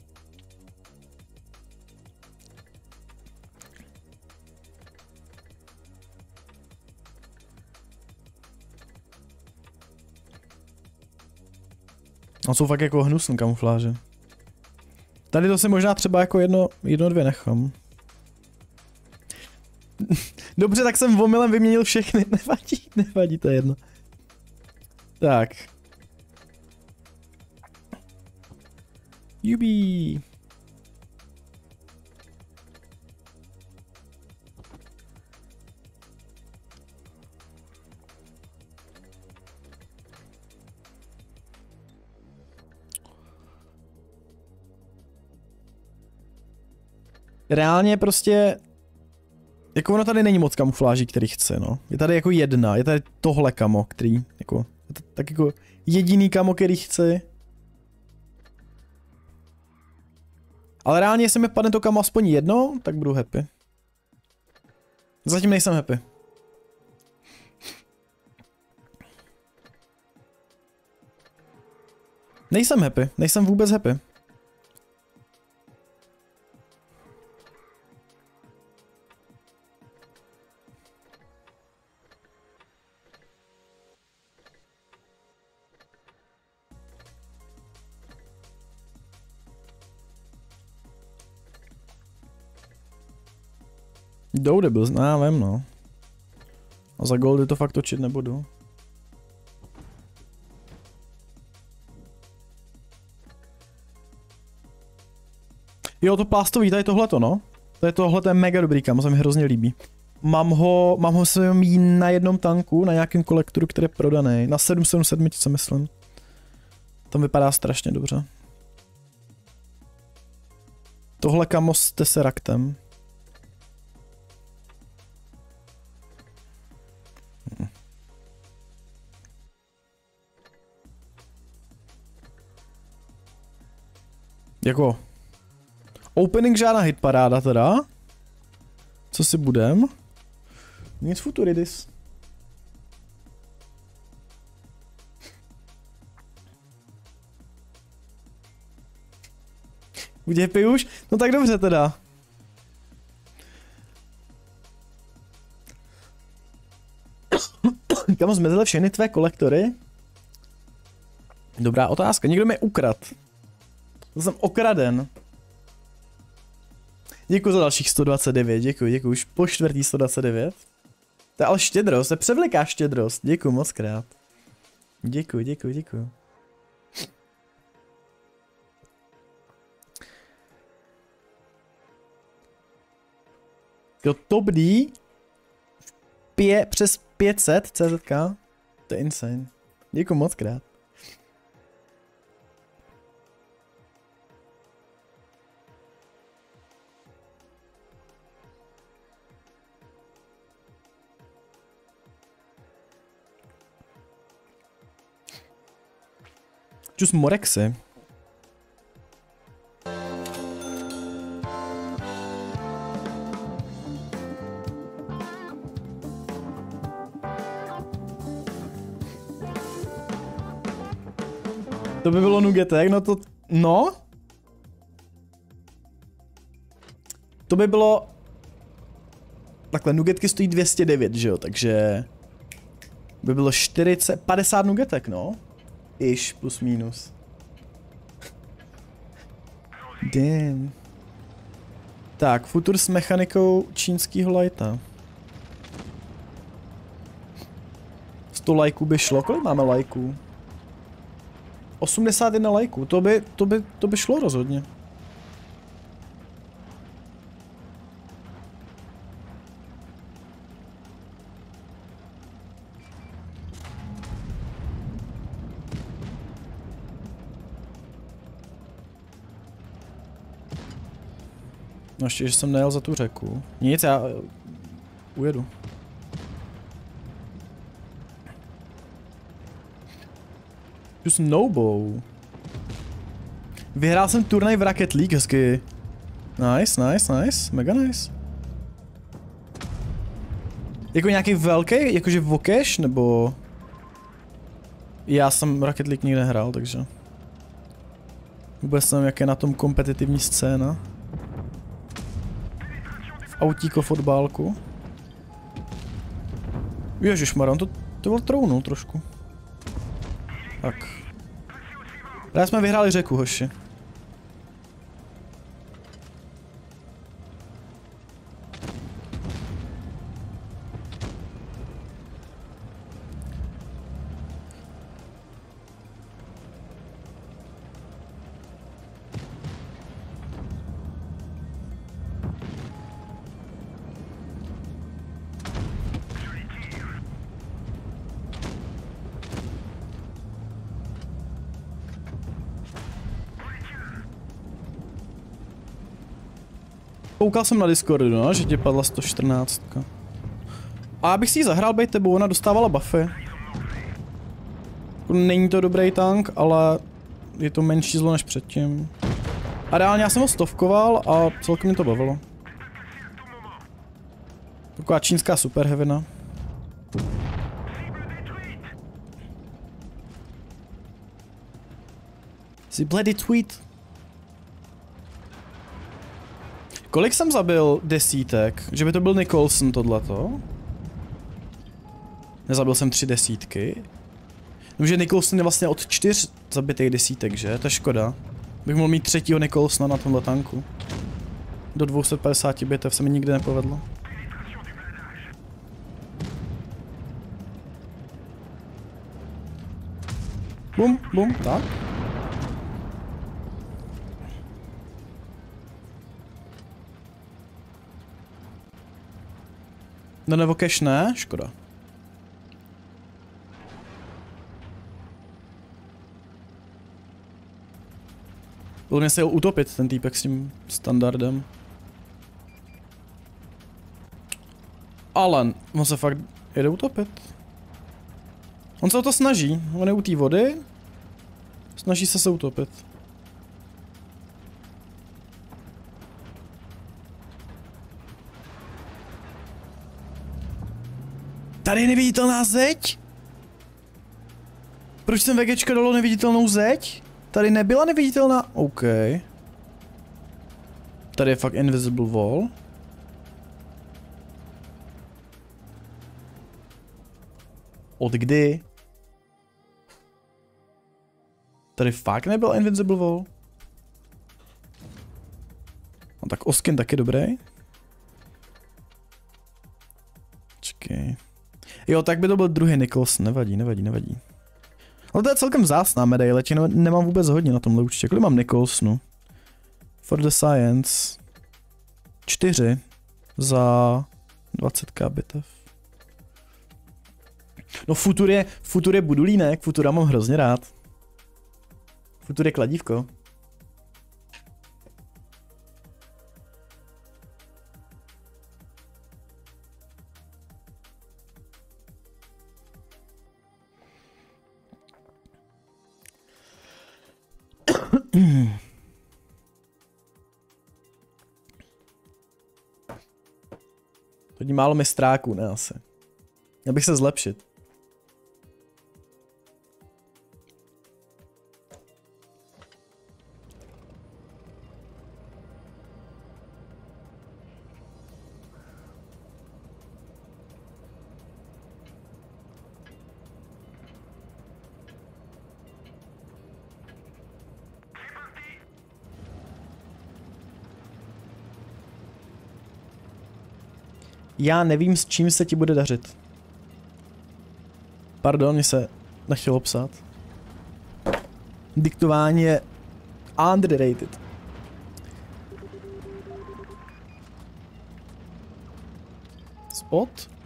No jsou fakt jako hnusný kamufláže. Tady to si možná třeba jako jedno, dvě nechám. Dobře, tak jsem omylem vyměnil všechny, nevadí, to je jedno. Tak. Jubi. Reálně prostě, jako ono tady není moc kamufláží, který chce, no. Je tady jako jedna, je tady tohle kamo, který, jako, tak jako jediný kamo, který chci. Ale reálně, jestli mi padne to kamo aspoň jedno, tak budu happy. Zatím nejsem happy. Nejsem vůbec happy. Doude byl, já vím, no. A za goldy to fakt točit nebudu. Jo, to plástový, tady tohleto, no. Tohle je mega dobrý, kam se mi hrozně líbí. mám ho svým na jednom tanku, na nějakém kolektoru, který je prodaný. Na 777, co myslím. Tam vypadá strašně dobře. Tohle kamo s Tesseractem. Jako... Opening žádná hitparáda teda. Co si budem? Nic Futuridis. Uděpej už? No tak dobře teda. Kam zmizely všechny tvé kolektory? Dobrá otázka. Někdo mě ukrad. To jsem okraden. Děkuji za dalších 129, děkuji, už po čtvrtý 129. To je ale štědrost, to je převliká štědrost, děkuji moc krát. Děkuji. Jo, top D přes 500 CZK, to je insane. Děkuji moc krát. Čus Morexy. To by bylo nugetek, no to... No? To by bylo... Takhle, nugetky stojí 209, že jo, takže... By bylo 50 nugetek, no? Ish, plus minus. Damn. Tak, futur s mechanikou čínskýho lighta. 100 lajků by šlo, kolik máme lajků? 81 lajků, to by šlo rozhodně. No ještě, že jsem nejel za tu řeku. Nic, já ujedu. Tu Snowbow. Vyhrál jsem turnaj v Rocket League, hezky. Nice, mega nice. Jako nějaký velký, jakože vokeš, nebo... Já jsem Rocket League nikdy nehrál, takže... Vůbec nevím, jak je na tom kompetitivní scéna. Autíko fotbálku. Ježišmarja, on to byl trounul trošku. Tak. Právě jsme vyhráli řeku, hoši. Koukal jsem na Discordu, no, že ti padla 114. A abych si ji zahrál bej tebou, ona dostávala buffy. Není to dobrý tank, ale je to menší zlo než předtím. A reálně já jsem ho stovkoval a celkem mě to bavilo. Taková čínská super heavina. Si bloody tweet. Kolik jsem zabil desítek? Že by to byl Nicholson tohleto? Nezabil jsem 3 desítky. No, že Nicholson je vlastně od 4 zabitých desítek, že? To je škoda. Bych mohl mít 3. Nicholsona na tomhle tanku. Do 250 bitev se mi nikdy nepovedlo. Bum, tak. No nebo cash ne? Škoda. Podle mě se jel utopit ten týpek s tím standardem. Ale on se fakt jede utopit. On se o to snaží, on je u té vody. Snaží se utopit. Tady je neviditelná zeď? Proč jsem VGčka dalo neviditelnou zeď? Tady nebyla neviditelná? OK. Tady je fakt invisible wall. Od kdy? Tady fakt nebyl invisible wall? No tak Oskin taky dobrý. Čekej. Jo, tak by to byl druhý Nicholson, nevadí. Ale to je celkem vzácná medaile, těch nemám vůbec hodně na tomhle účtě. Kolik mám Nicholsonu? For the Science. 4 za 20k bitev. No Futur je budulínek, Futura mám hrozně rád. Futur je kladívko. Hodně málo mistráků, ne asi. Měl bych se zlepšit. Já nevím, s čím se ti bude dařit. Pardon, mě se nechtělo psát. Diktování je underrated. Spot.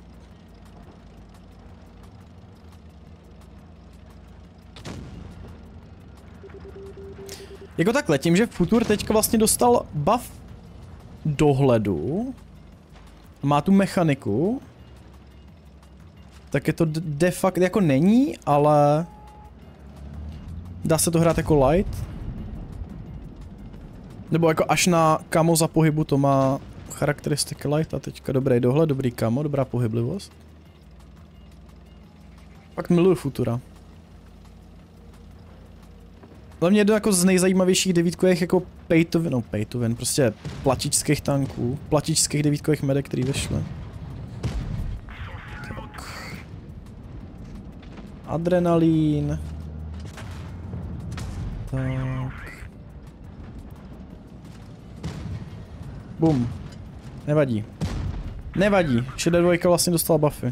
Jako takhle, tím, že Futur teďka vlastně dostal buff dohledu, má tu mechaniku, tak je to de facto jako není, ale dá se to hrát jako light. Nebo jako až na kamo za pohybu to má charakteristiky light a teďka dobrý dohled, dobrý kamo, dobrá pohyblivost. Pak miluju Futura. Hlavně jedno jako z nejzajímavějších devítkových jako pay to win, prostě platičských tanků, platičských devítkových medek, který vyšly. Tak. Adrenalín. Tak. Bum. Nevadí. Nevadí, šedá dvojka vlastně dostala buffy.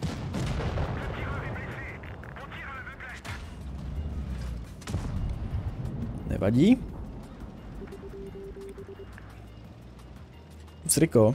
Nevadí. Cryko.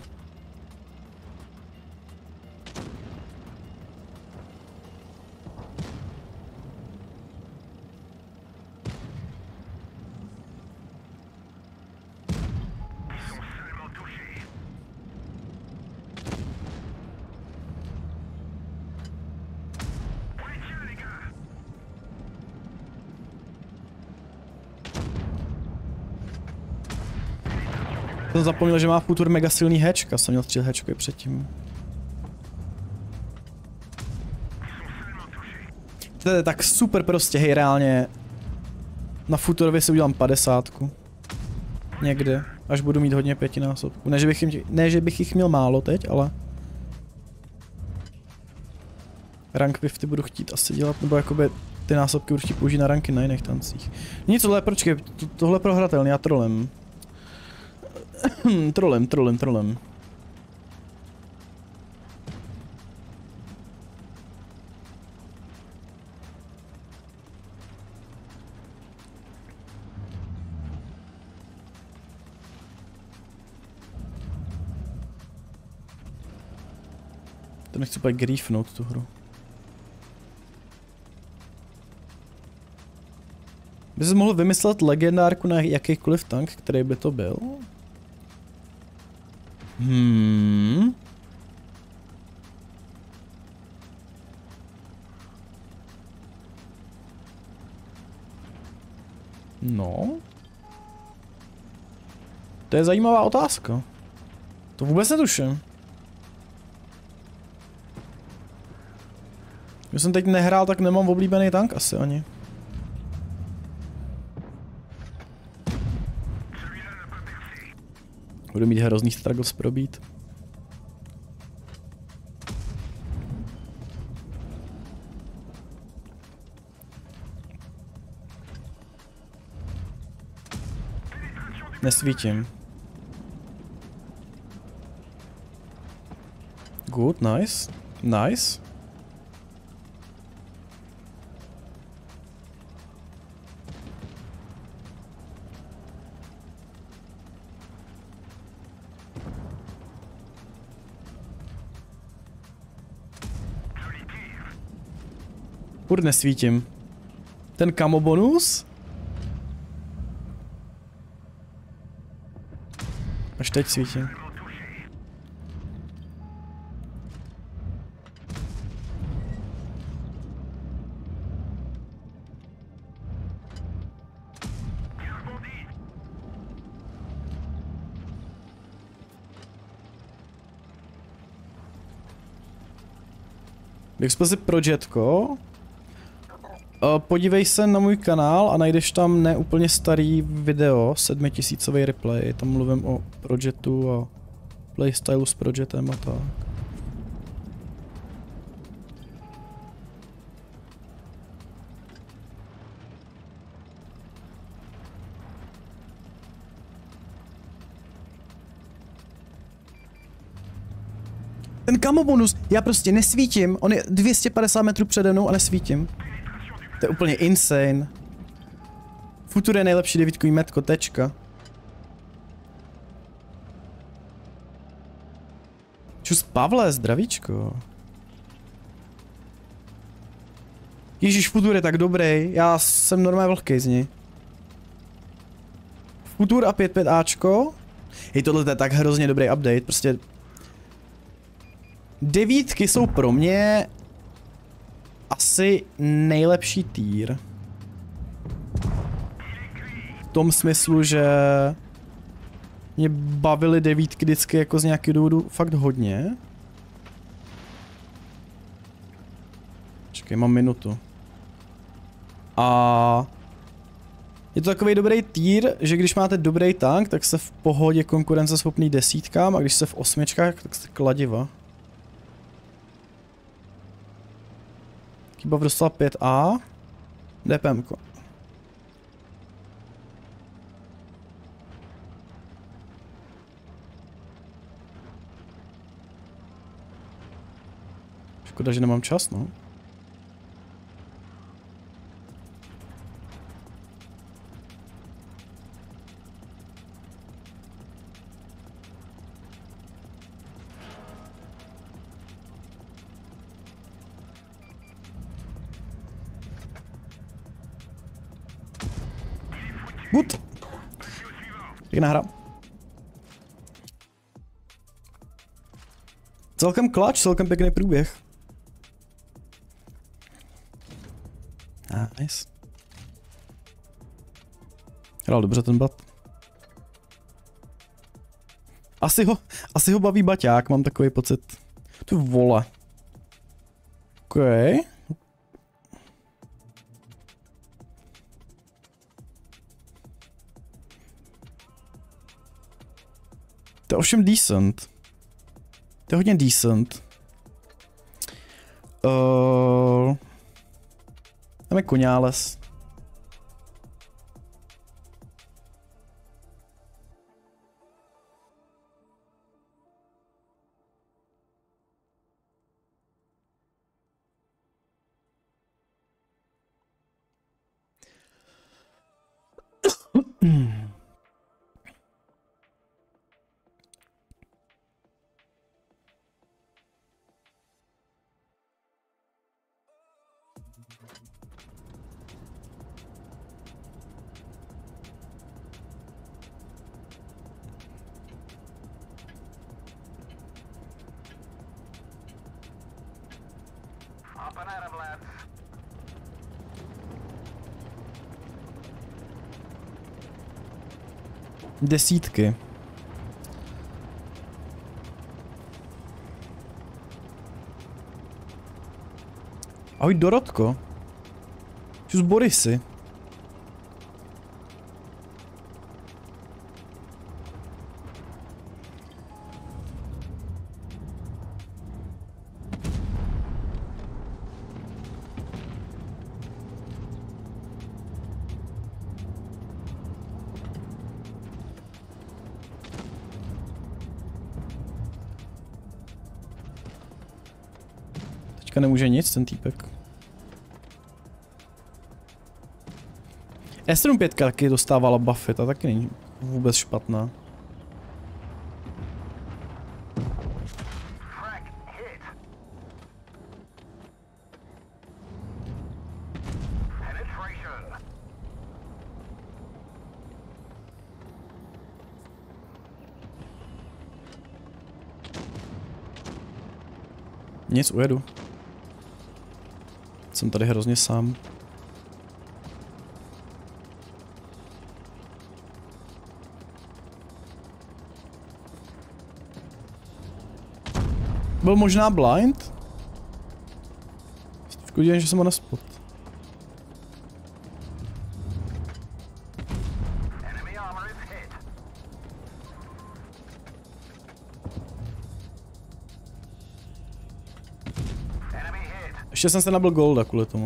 Jsem zapomněl, že má Futur mega silný hatchka, jsem měl 3 hatchky předtím. To je tak super prostě, hej, reálně. Na Futurově si udělám 50. Někde, až budu mít hodně 5násobků. Ne, že bych jich měl málo teď, ale... Rank 50 budu chtít asi dělat, nebo jakoby ty násobky určitě použít na ranky na jiných tancích. Nic, tohle, počkej, tohle je prohratelný, já trolem. Trolem. To nechci pak griefnout tu hru. By jsi mohl vymyslet legendárku na jakýkoliv tank, který by to byl? No. To je zajímavá otázka. To vůbec netuším. Když jsem teď nehrál, tak nemám oblíbený tank asi ani. Budu mít hrozný struggles probít. Nesvítím. Good, nice. Nice. Furt nesvítím. Ten camo bonus? Až teď svítím. Vyxpil si pro Jetko. Podívej se na můj kanál a najdeš tam neúplně starý video, 7000 replay, tam mluvím o Projetu a playstylu s Projetem a tak. Ten camo bonus, já prostě nesvítím, on je 250 metrů přede mnou a nesvítím. To je úplně insane. Futur je nejlepší 9kový metko, tečka. Čus Pavle, zdravíčko. Ježíš, Futur je tak dobrý, já jsem normálně vlhkej z ní. Futur a 5.5Ačko. Hej, tohle je tak hrozně dobrý update, prostě. 9 jsou pro mě asi nejlepší tier. V tom smyslu, že mě bavily 9 vždycky jako z nějakého důvodu fakt hodně. Čekaj, mám minutu. A je to takový dobrý tier, že když máte dobrý tank, tak se v pohodě konkurenceschopný desítkám a když se v osmičkách, tak se kladiva. Chyba dostala 5A. DPMko. Škoda, že nemám čas, no. Good. Pěkná hra. Celkem clutch, celkem pěkný průběh. Nice. Hrál dobře ten bat. Asi ho baví baťák, mám takový pocit. Ty vole. Okay. To je ovšem decent. To je hodně decent. Tam je koňáles. Desítky. Ahoj Dorotko. Čus Borisy. Teďka nemůže nic ten týpek. S75 taky dostávala buffy, ta taky není vůbec špatná. Nic, ujedu. Jsem tady hrozně sám. Byl možná blind? Škoda, že jsem ho nespot. Ještě jsem se nabil golda kvůli tomu.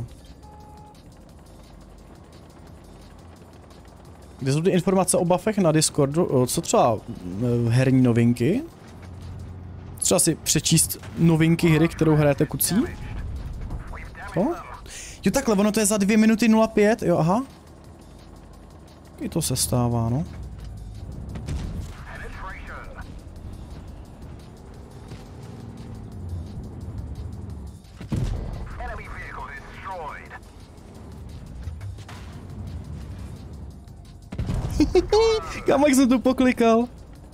Kde jsou ty informace o buffech na Discordu? Co třeba herní novinky? Třeba si přečíst novinky hry, kterou hrajete kucí? Co? Jo takhle, ono to je za 2 minuty 05, jo aha. I to se stává, no. Kam jak jsem tu poklikal?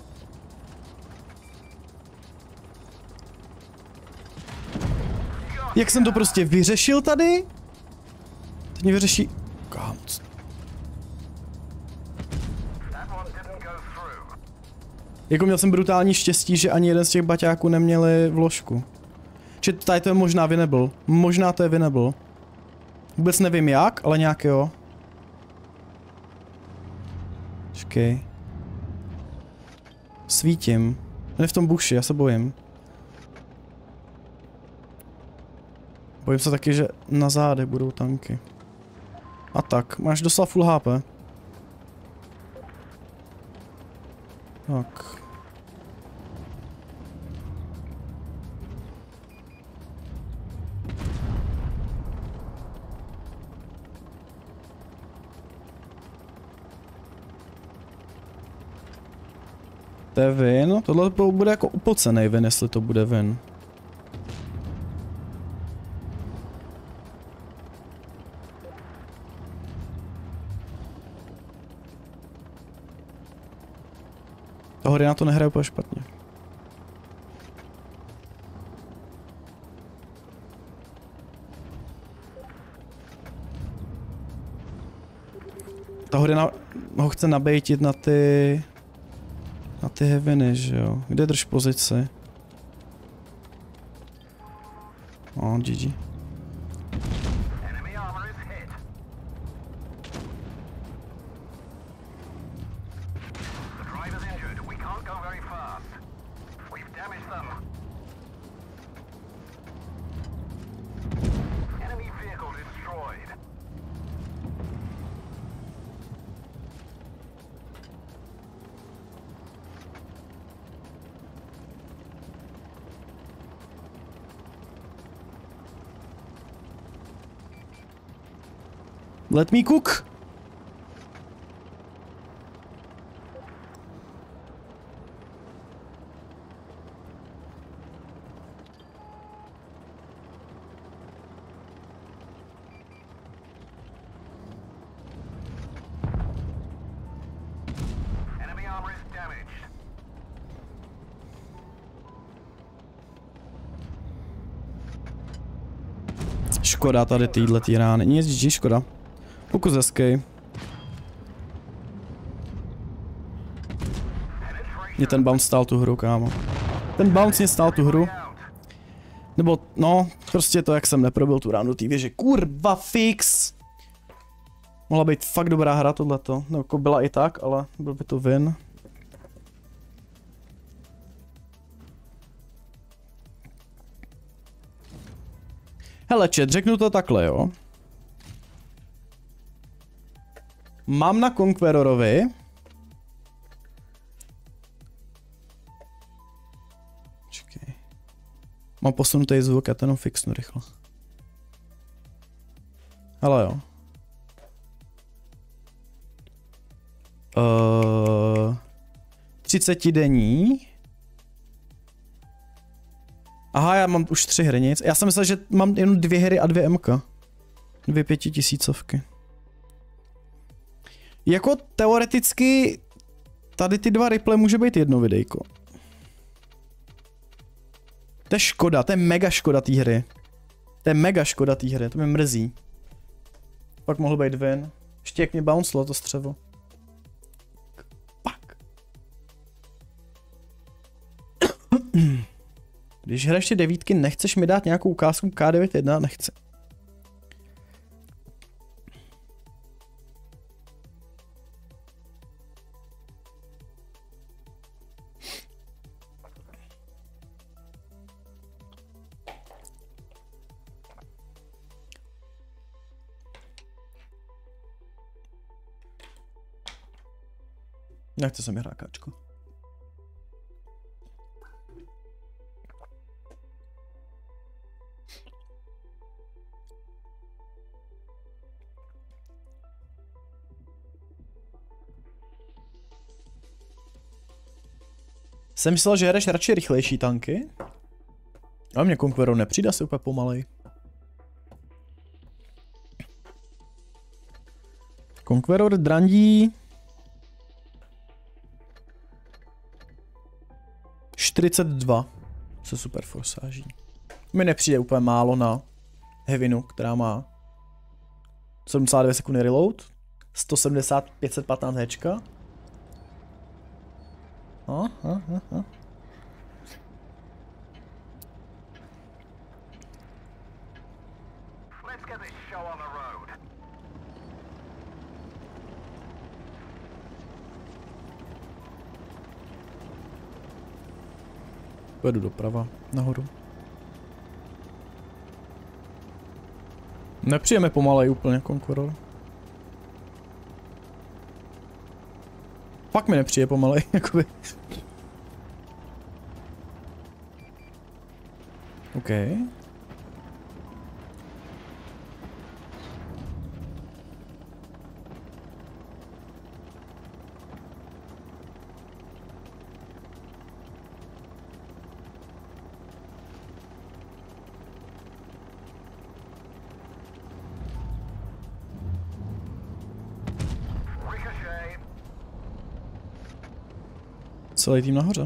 Jak jsem to prostě vyřešil tady? Teď mě vyřeší... Kam? Jako měl jsem brutální štěstí, že ani jeden z těch baťáků neměli vložku. Či tady to je možná Winnable. Možná to je Winnable. Vůbec nevím jak, ale nějak jo. Počkej. Svítím. Ne v tom buši, já se bojím. Bojím se taky, že na zádech budou tanky. A tak, máš dostal full HP. Tak. To je win. Tohle bude jako upocenej win, jestli to bude win. Ta hry na to nehraje úplně špatně. Ta hry ho chce nabejtit na ty heaveny, že jo? Kde drž pozici? GG. Let me cook. škoda tady týhletý rány. Nic GG, škoda. Pokus hezkej. Mě ten bounce stál tu hru, kámo. Ten bounce mě stál tu hru. Nebo, no, prostě to, jak jsem neprobil tu ránu té věže. Kurva, fix! Mohla být fakt dobrá hra tohleto. No, jako byla i tak, ale byl by to win. Hele, chat, řeknu to takhle, jo. Mám na Conquerorovi čekej. Mám posunutý zvuk, já to jenom fixnu rychle. Hele, jo. 30 denní. Aha, já mám už 3 hry, nic. Já jsem myslel, že mám jenom 2 hry a 2 MK. 2 5000. Jako teoreticky tady ty 2 replay může být jedno videjko. To je škoda, to je mega škoda té hry. To je mega škoda té hry, to mě mrzí. Pak mohl být win. Ještě jak mě bouncelo to střevo. Pak. Když hraješ ty 9, nechceš mi dát nějakou ukázku K9-1? Nechci. Nechce se mi hrát káčko. Jsem myslel, že jedeš radši rychlejší tanky. Ale mě Conqueror nepřijde asi úplně pomalej. Conqueror drandí 42 se super forsáží. Mi nepřijde úplně málo na Heavinu, která má 72 sekundy reload, 170, 515 hečka. Pojedu doprava, nahoru. Nepřijeme pomalej úplně, Conqueror. Fakt mi nepřijde pomalej, jakoby. OK. Celý tým nahoře.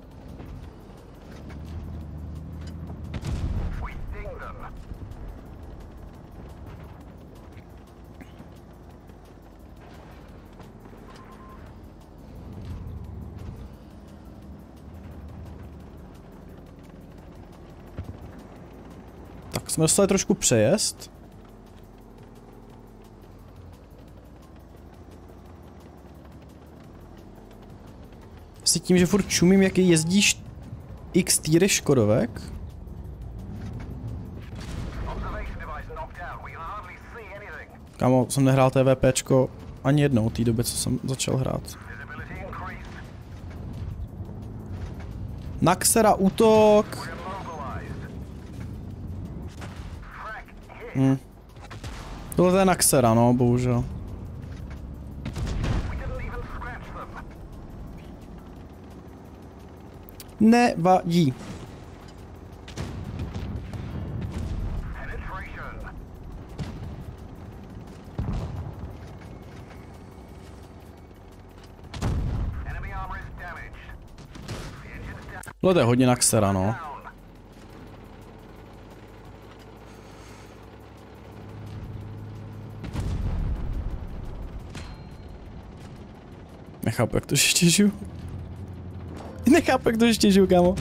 Tak jsme dostali trošku přejezd. Asi tím, že furt čumím, jak jezdíš x týry škodovek. Kámo, jsem nehrál TVPčko ani jednou od té doby, co jsem začal hrát. Naxera útok. Tohle je Naxera, no, bohužel. Nevadí. Tohle je hodně Naxera, no. Nechápu, jak to ještě žiju. Nechápu, jak to ještě žiju, kámo.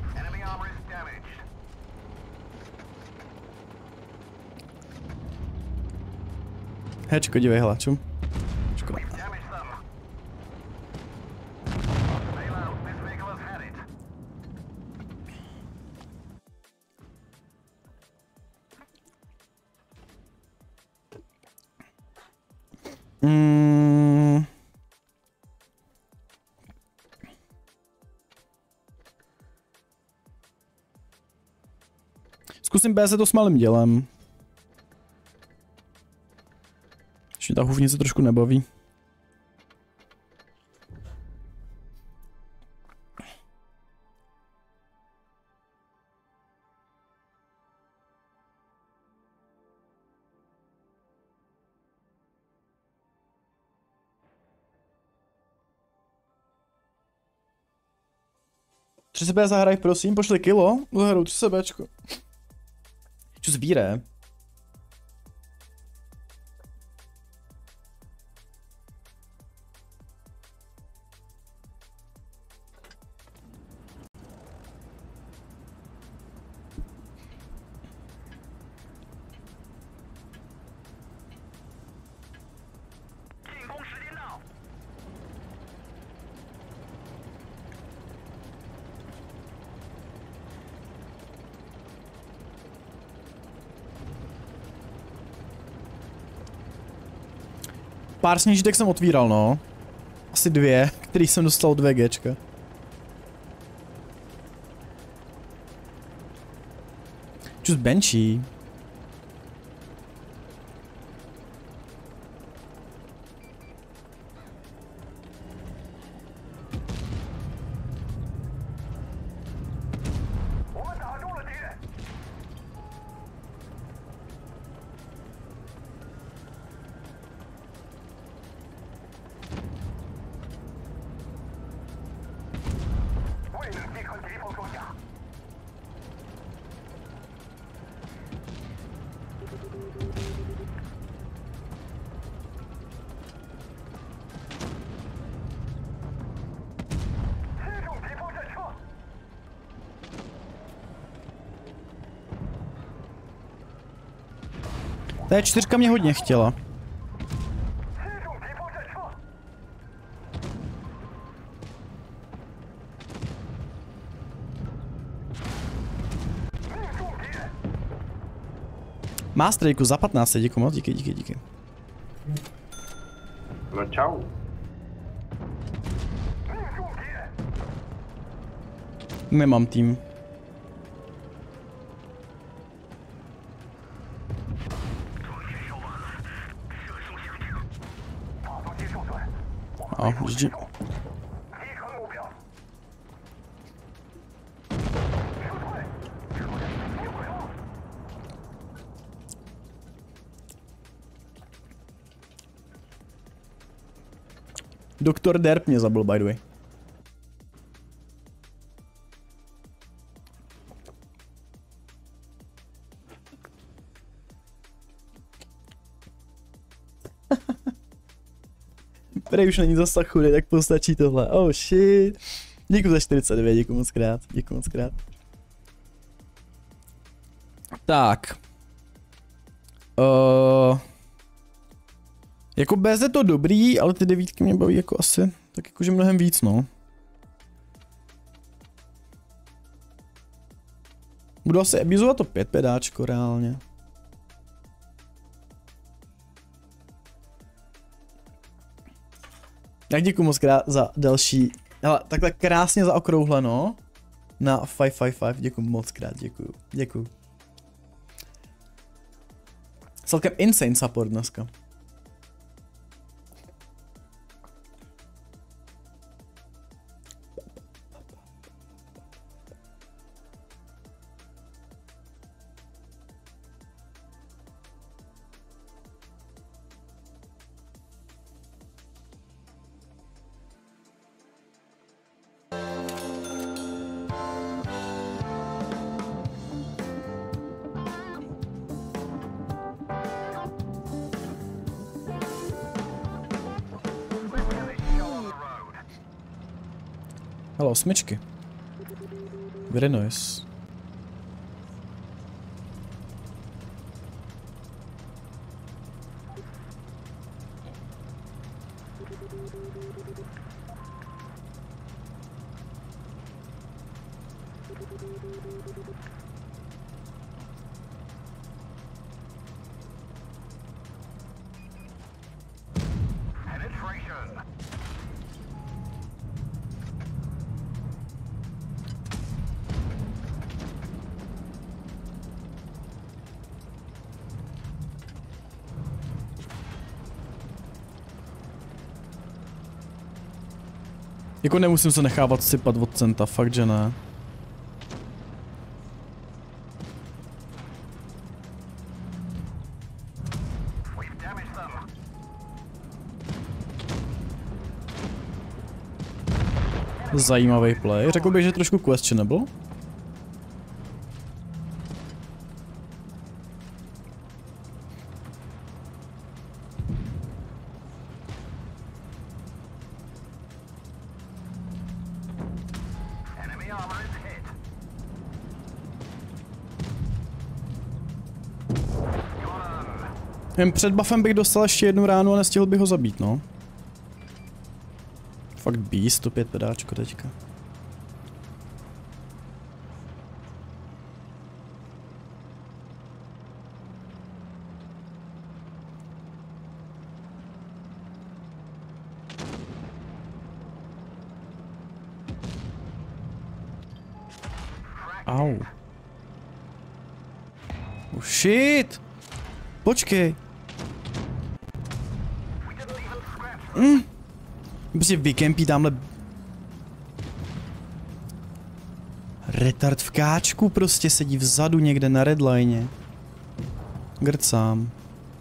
Hečko, dívej, hláču. Škoda. Zkusím BZ to s malým dělem. Ještě ta hůvnice trošku nebaví. Tři sebe zahraj, prosím, pošli kilo, zahraju 3 sebečko. Co zvíře? Pár sněžítek jsem otvíral, no. Asi 2, který jsem dostal od VGčka. Čus benčí. Ta čtyřka mě hodně chtěla. Mástrejku za 15, děkuji moc, díky. No čau. Nemám tým. A, GG. Doktor Derp mě zabil, by the way. Prej už není zas tak chudý, tak postačí tohle. Oh shit. Děkuji za 49, děkuji moc krát. Tak. Jako BZ je to dobrý, ale ty 9 mě baví jako asi tak jakože mnohem víc, no. Budu asi abuzovat to 5 pedáčko reálně. Tak děkuji moc krát za další, hele, takhle krásně zaokrouhleno na 555, děkuji moc krát, děkuji. Celkem insane support dneska. Hele, 8. Very nice. Jako nemusím se nechávat sypat od centa, fakt že ne. Zajímavý play, řekl bych, že trošku questionable. Jen před buffem bych dostal ještě jednu ránu a nestihl bych ho zabít, no. Fakt beast, to 5 pedáčko teďka. Au. Oh shit! Počkej. Prostě vykempí tamhle. Retard v káčku prostě sedí vzadu někde na redline. Grcám.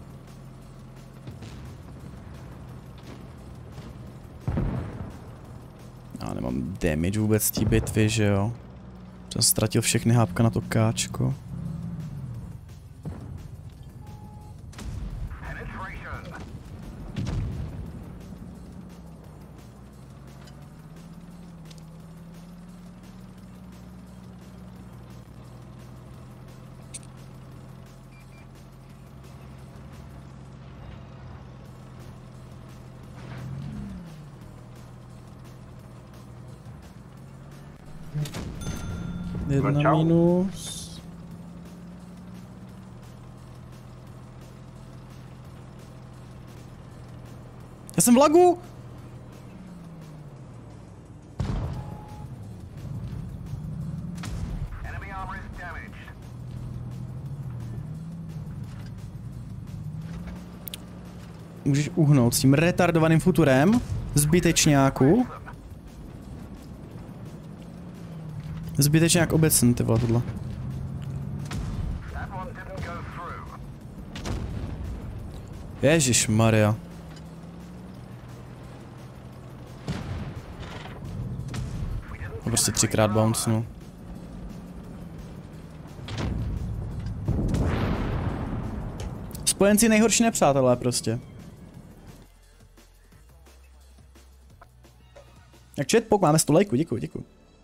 Já nemám damage vůbec z té bitvy, že jo. Jsem ztratil všechny hápka na to káčko. Jedna minus. Já jsem v lagu! Můžeš uhnout s tím retardovaným futurem? Zbytečňáku. Zbytečňák obecný, ty vole, tohle. Ježišmarja. A prostě 3krát bounce, no. Spojenci nejhorší nepřátelé prostě. Jak chat, pok, máme 100 lajků, děkuji, děkuji.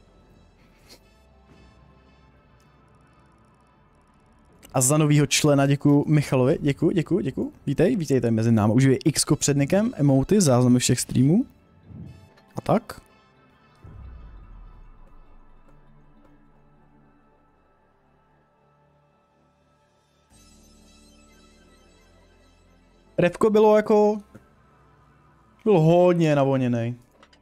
A za novýho člena děkuji Michalovi, děkuji. Vítej tady mezi námi. Užívej X-ko před nikem, emoty, záznamy všech streamů. A tak. Repko bylo jako... Byl hodně navoněnej.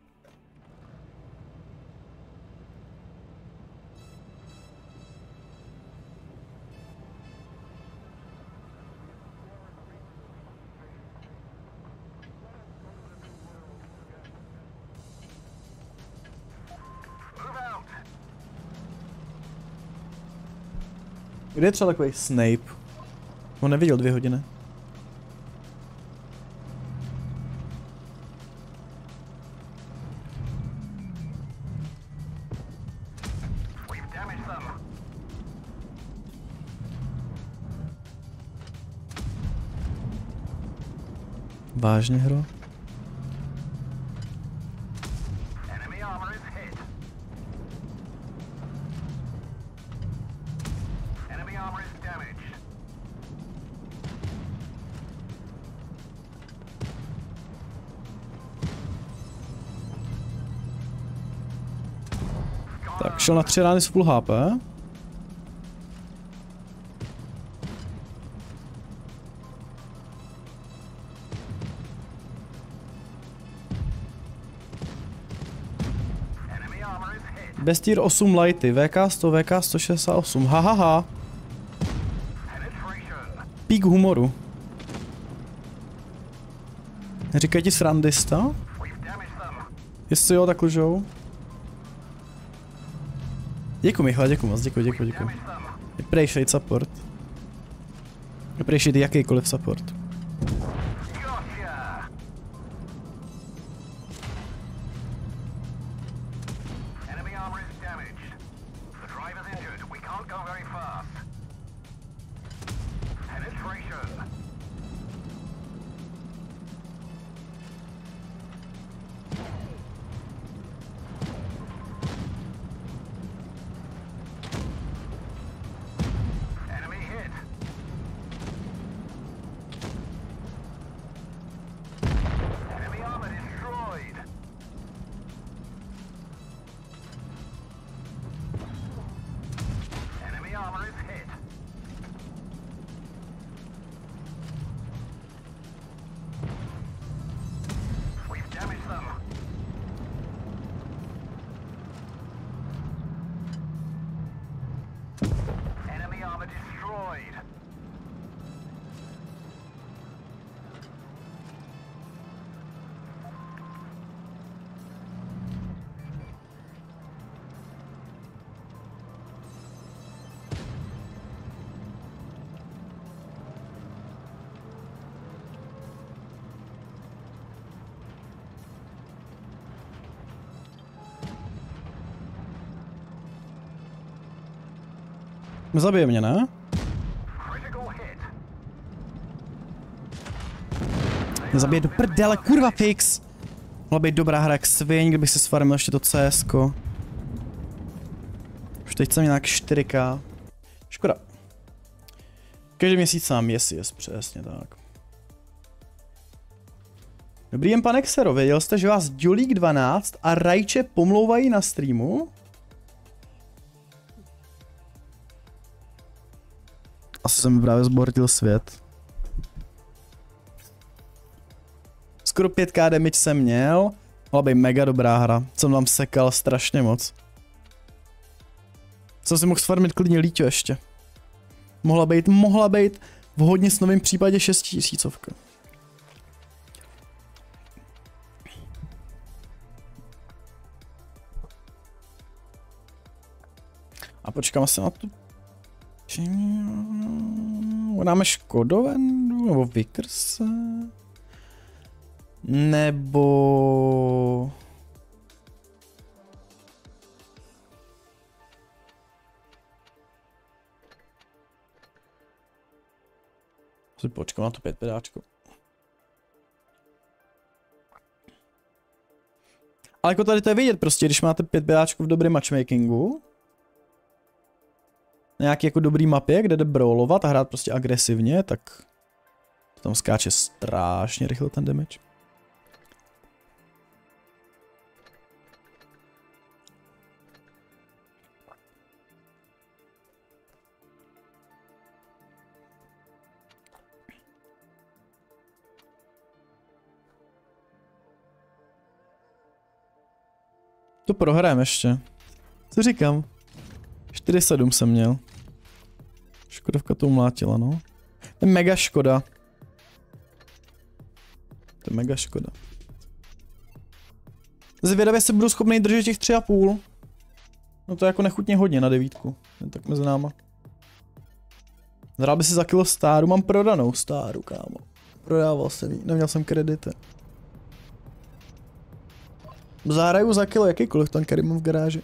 Kde je třeba takový Snape? On neviděl 2 hodiny. Vážně, hro? Tak, šel na 3 rány s full HP. Bestír 8 lighty, VK 100, VK 168, hahaha. Pík humoru. Říkají ti srandista? Jestli jo, tak lžou. Děkuji Michale, děkuji moc, děkuji. Appreciate support. Appreciate jakýkoliv support. Zabije mě, ne? Zabije do prdele, kurva fix! Mohla být dobrá hra jak sviň, kdybych si sfarmil ještě to CSko. Už teď jsem nějak 4K. Škoda. Každý měsíc sám, yes, přesně tak. Dobrý jen pane Xero, věděl jste, že vás Dělík 12 a Rajče pomlouvají na streamu? Asi jsem právě zbortil svět. Skoro 5k damage jsem měl. Mohla být mega dobrá hra. Jsem tam sekal strašně moc. Jsem si mohl sfarmit klidně líťo ještě. Mohla být v hodně snovém případě 6000. A počkám se na tu. Dáme Škodovendu, nebo Vikrse, nebo... Počkám na to 5 pedáčko. Ale jako tady to je vidět prostě, když máte 5 pedáčko v dobrém matchmakingu, na nějaký jako dobrý mapě, kde jde brawlovat a hrát prostě agresivně, tak to tam skáče strašně rychle ten damage. To prohrám ještě. Co říkám? 4-7 jsem měl. Škodovka to umlátila, no. To je mega škoda. To je mega škoda. Zvědavě se budu schopný držet těch 3,5. No to je jako nechutně hodně na 9. Jen tak mezi náma. Zhrál by si za kilo stáru, mám prodanou stáru, kámo. Prodával jsem ji, neměl jsem kredity. Zahraju za kilo jakýkoliv tank, který mám v garáži.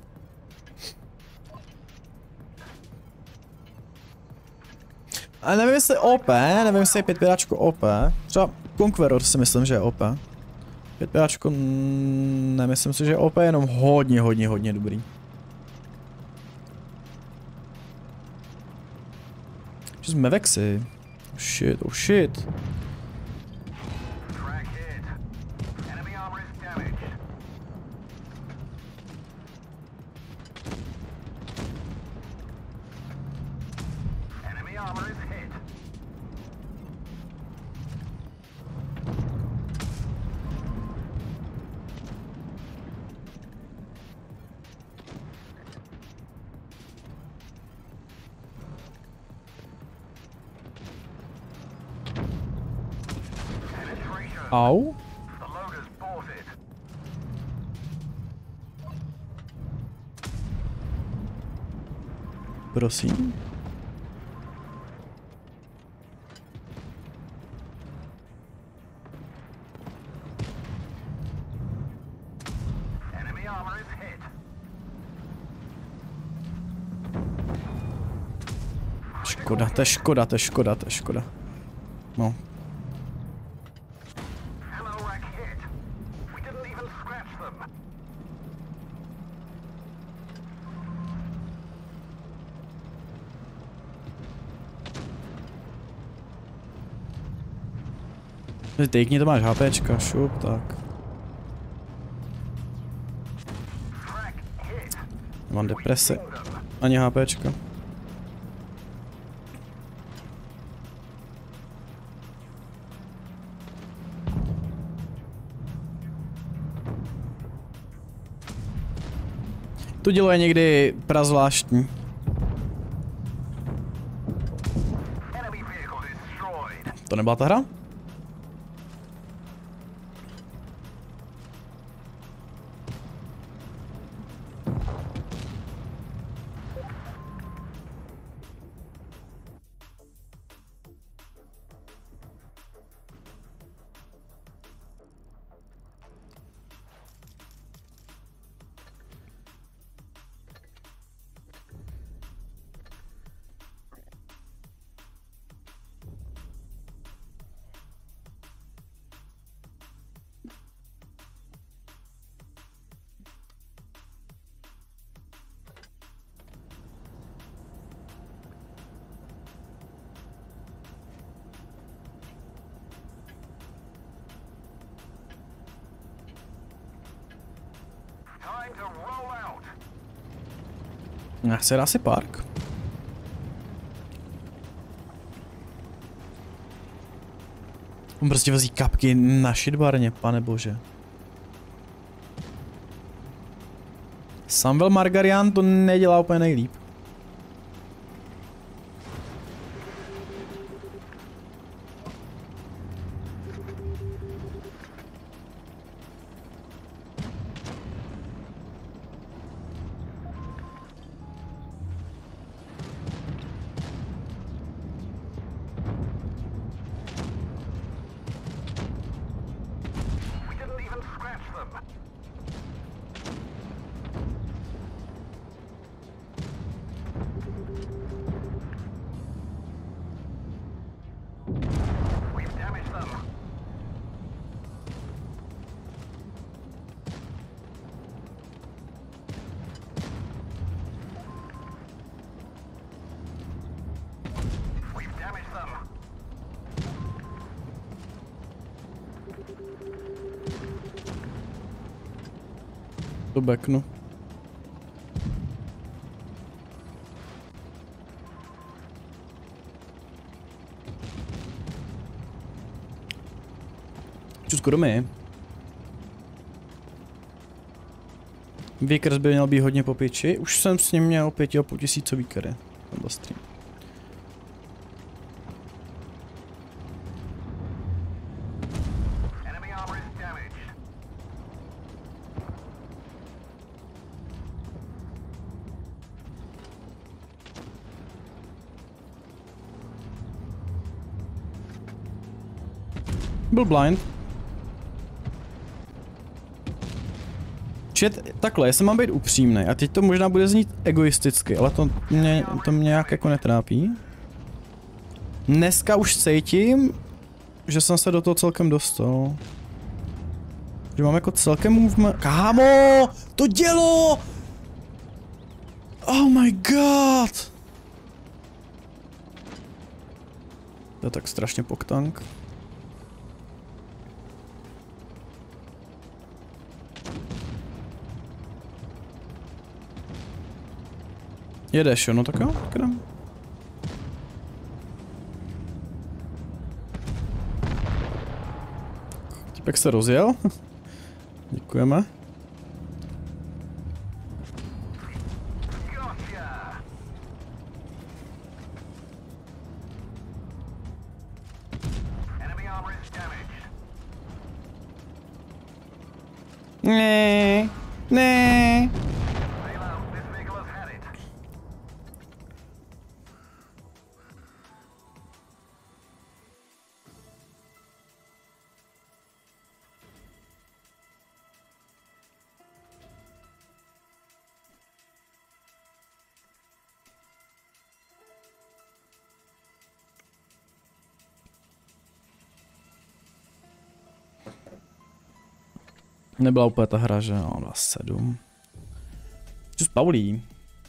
Ale nevím jestli OP, nevím jestli je 5 pědáčko OP. Třeba Conqueror si myslím, že je OP. 5 pědáčko nemyslím si, že je OP, jenom hodně dobrý. Že jsme vexy. Oh shit. Au. Prosím. Škoda, to je škoda, to je škoda, to je škoda. No. Tejkni, to máš HPčka, šup, tak. Mám deprese. Ani HPčka. To dělo je někdy prazvláštní. To nebyla ta hra? Já se asi park. On prostě vozí kapky na shitbarně, pane bože. Samuel Margarian to nedělá úplně nejlíp. To backnu. Skoro mi. Vickers by měl být hodně po piči. Už jsem s ním měl 5,5 tisíce Vickery. Nebo stream. Byl blind. Chat, takhle, jestli mám být upřímný, a teď to možná bude znít egoisticky, ale to mě nějak jako netrápí. Dneska už cítím, že jsem se do toho celkem dostal. Že mám jako celkem movement. Kámo! To dělo! Oh my god! To je tak strašně poktank. Jedeš, jo? No tak jo, tak jdem. Typek se rozjel. Děkujeme. Ne, ne. Nebyla úplně ta hra, že no, 27. Just Paulí.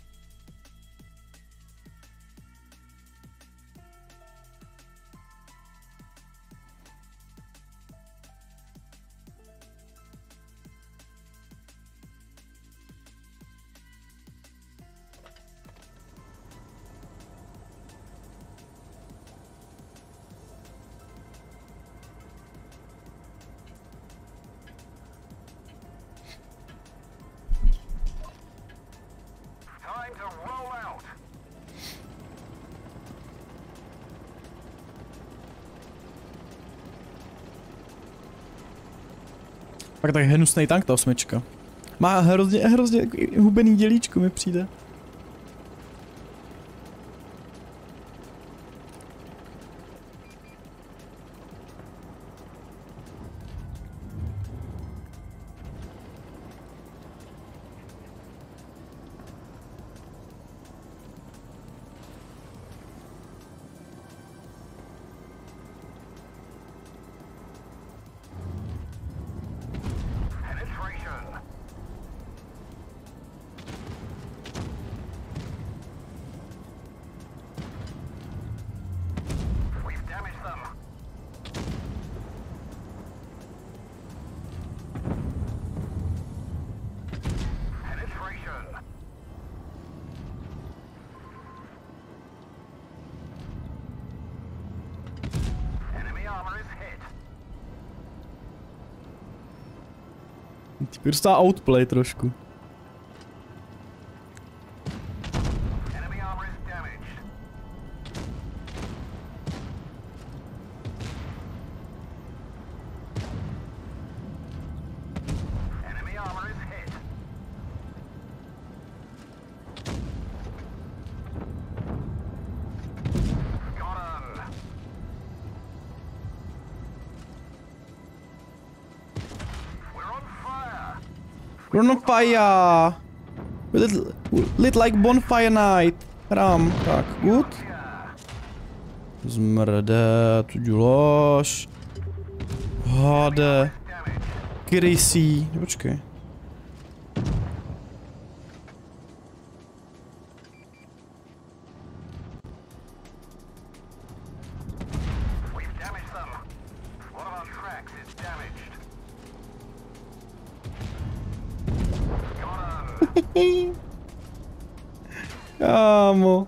Pak tak hnusnej tank ta osmička. Má hrozně hubený dělíčko mi přijde. Typě dostává outplay trošku. We're on fire! Lit like bonfire night. Hrám, tak, good. Zmrde, tu děláš. Hade. Krysí, počkej. Kámo.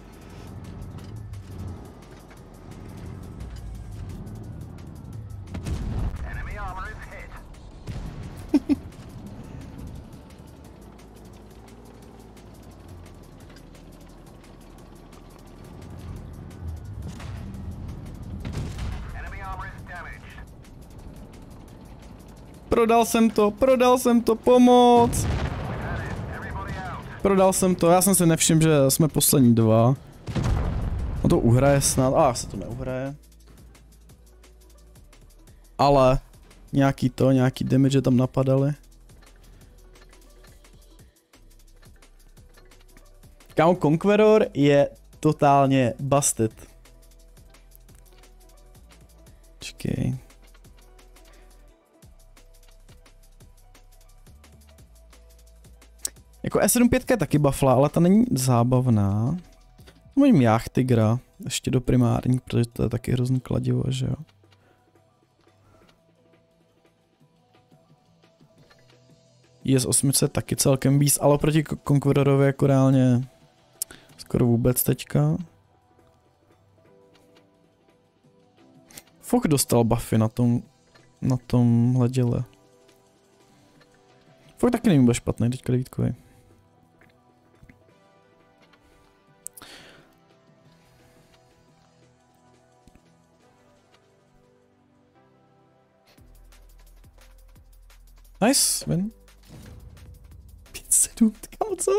Prodal jsem to, pomoc! Prodal jsem to, já jsem si nevšiml, že jsme poslední dva. No to uhraje snad, se to neuhraje. Ale nějaký damage tam napadaly. Kámo, Conqueror je totálně busted. Čekej. Jako S75 je taky bafla, ale ta není zábavná. Můžeme Jach Tigra ještě do primární, protože to je taky hrozný kladivo, že jo. IS-8 je taky celkem beast, ale proti Conquerorovi jako reálně skoro vůbec teďka. Foch dostal buffy na tomhle děle. Foch taky není vůbec špatný teďka devítkový. Nice, win. 5-7, kámo, co?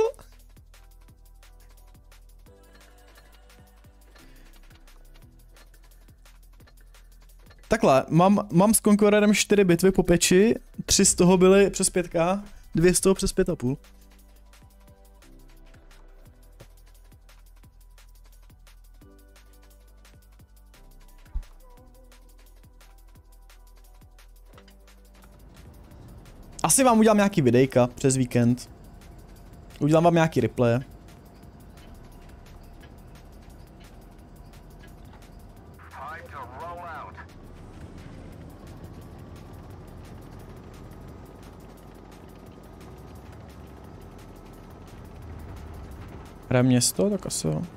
Takhle, mám s Conquerorem 4 bitvy po peči, 3 z toho byly přes 5k, 2 z toho přes 5,5. Asi vám udělám nějaký videjka přes víkend. Udělám vám nějaký replay. Hraje město, tak asi jo.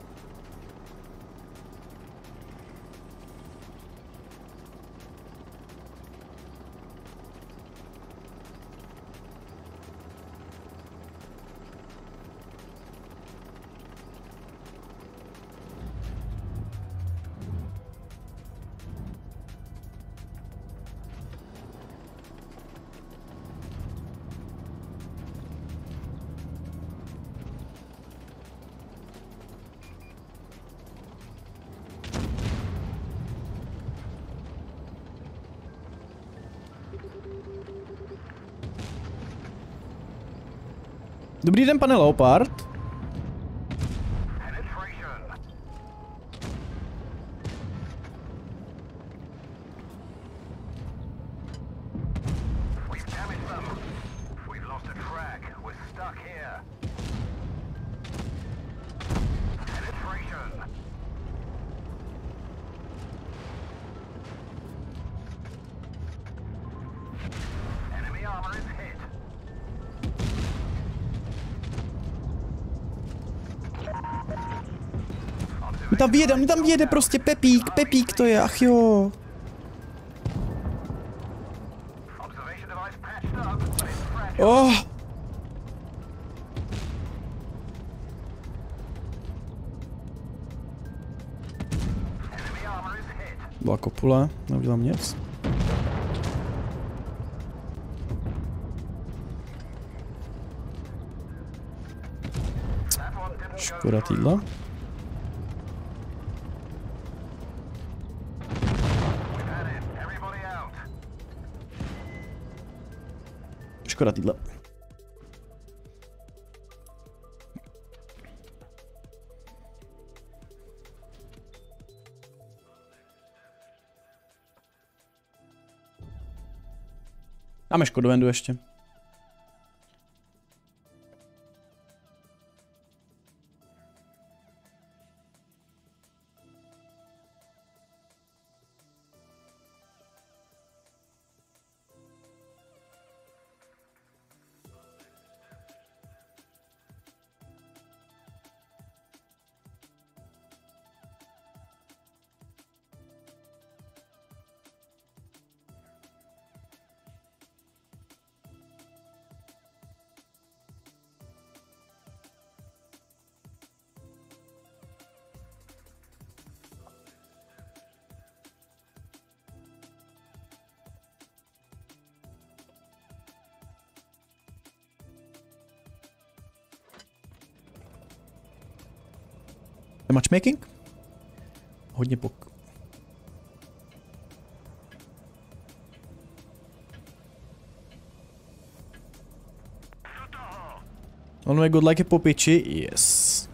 Dobrý den, pane Leopard. Mi tam vyjede prostě Pepík to je, ach jo. Oh. Byla kopule, neudělám nic. Škoda týdla. Škoda týdle. Dáme Škodovendu ještě. Matchmaking? Hodně pok. On je godlike po piči, yes.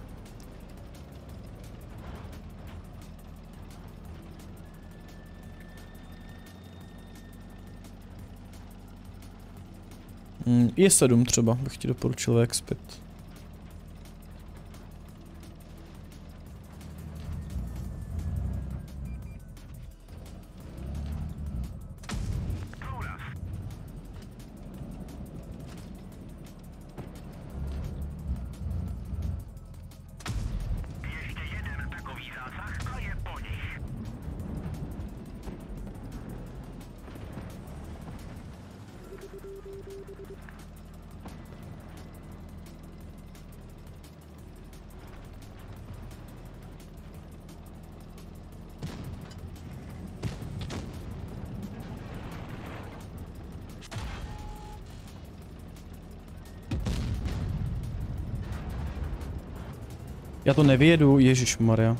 Je 7 třeba, bych ti doporučil expert. Já to nevědu, ježišmarja.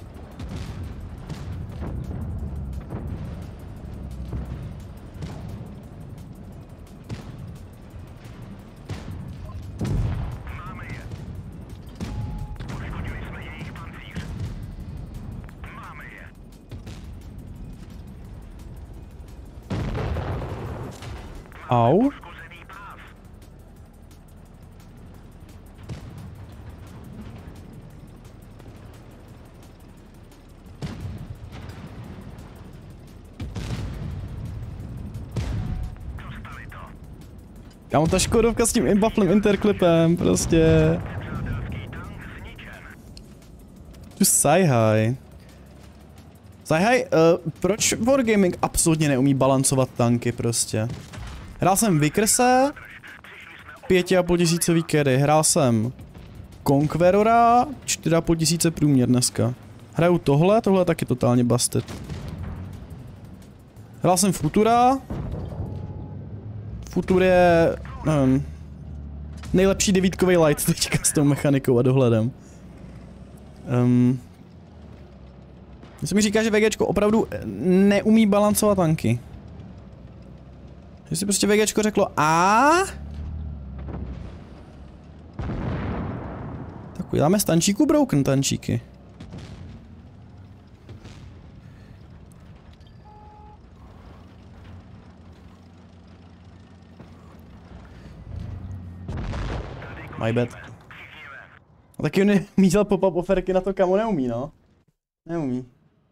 Au. Kámo, ta Škodovka s tím imbaflem interklipem, prostě. Tu Saihaj. Saihaj, proč Wargaming absolutně neumí balancovat tanky prostě? Hrál jsem Vikerse, 5,5 tisícový carry, hrál jsem Conquerora, 4,5 tisíce průměr dneska. Hraju tohle taky totálně busted. Hrál jsem Futura. Futur je, nevím, nejlepší devítkový light teďka s tou mechanikou a dohledem. Se mi říká, že VGčko opravdu neumí balancovat tanky. Že si prostě VGčko řeklo tak uděláme z tančíku broken tančíky. My bad. A taky on mířil pop-up oferky na to, kamo neumí, no. Neumí.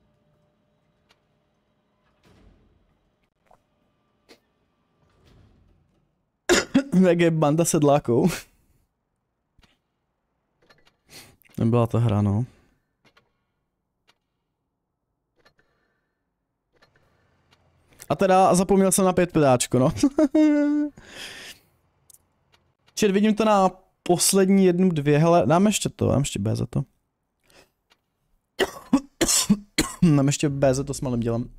Jak je banda sedlákou. Nebyla to hra, no. A teda zapomněl jsem na 5 pedáčko, no. Čet, vidím to na poslední 1, 2, hele, dám ještě B za to. Dám ještě B za to s malým dělem.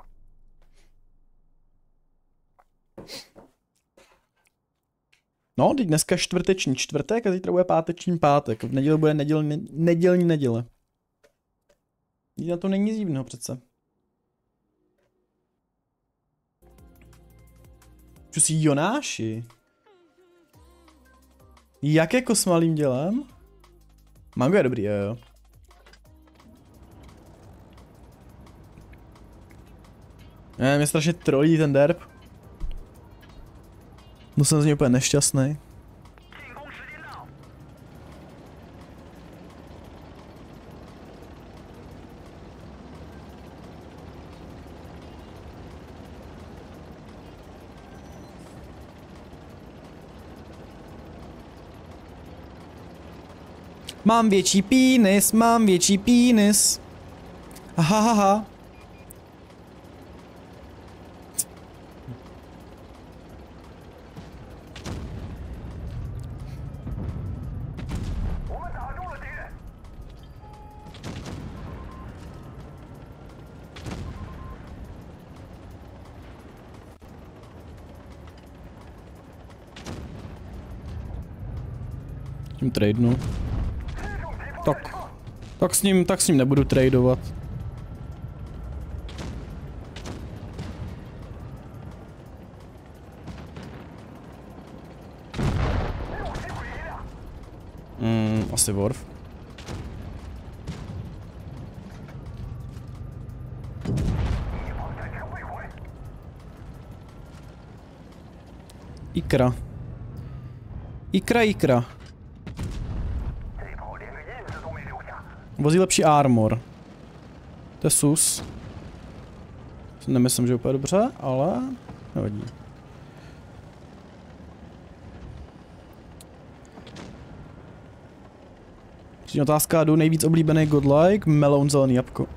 No, teď dneska čtvrteční čtvrtek a zítra bude páteční pátek. V neděli bude nedělní neděle. Nic na to není nic divného přece. Čo si Jonáši? Jak jako s malým dělem? Mango je dobrý, jo. Ne, mě strašně trolí ten derb. No jsem z něj úplně nešťastný. Mám větší penis, mám větší penis. Hahaha. Tím tradenu. Tak s ním nebudu tradovat. Asi Worf. Ikra. Ikra. Vozí lepší armor. To je sus. Nemyslím, že úplně dobře, ale nevadí. Třetí otázka, jdu nejvíc oblíbený godlike, melon, zelený jabko.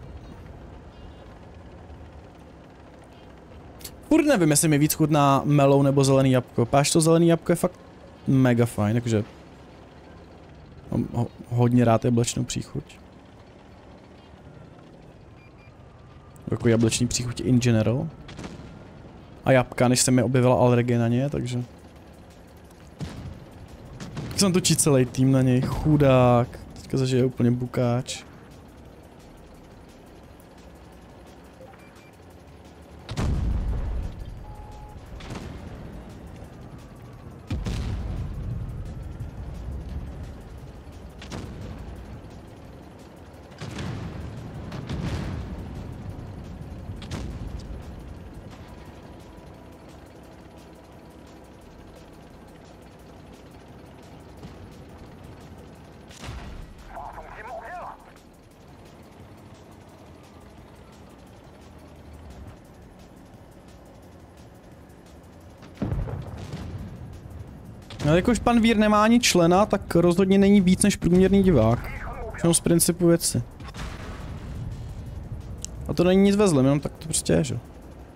Furt nevím, jestli mi víc chutná melon nebo zelený jabko. Páš to zelený jabko je fakt mega fajn, takže mám hodně rád jablečnou příchuť. Jako jablečný příchuť in general. A jabka, než se mi objevila alergie na ně, takže... Tak jsem točí celý tým na něj, chudák. Teďka zažije úplně bukáč. No, jakož pan Vír nemá ani člena, tak rozhodně není víc než průměrný divák. Všechno z principu věci. A to není nic ve zlém, jenom tak to prostě je, že?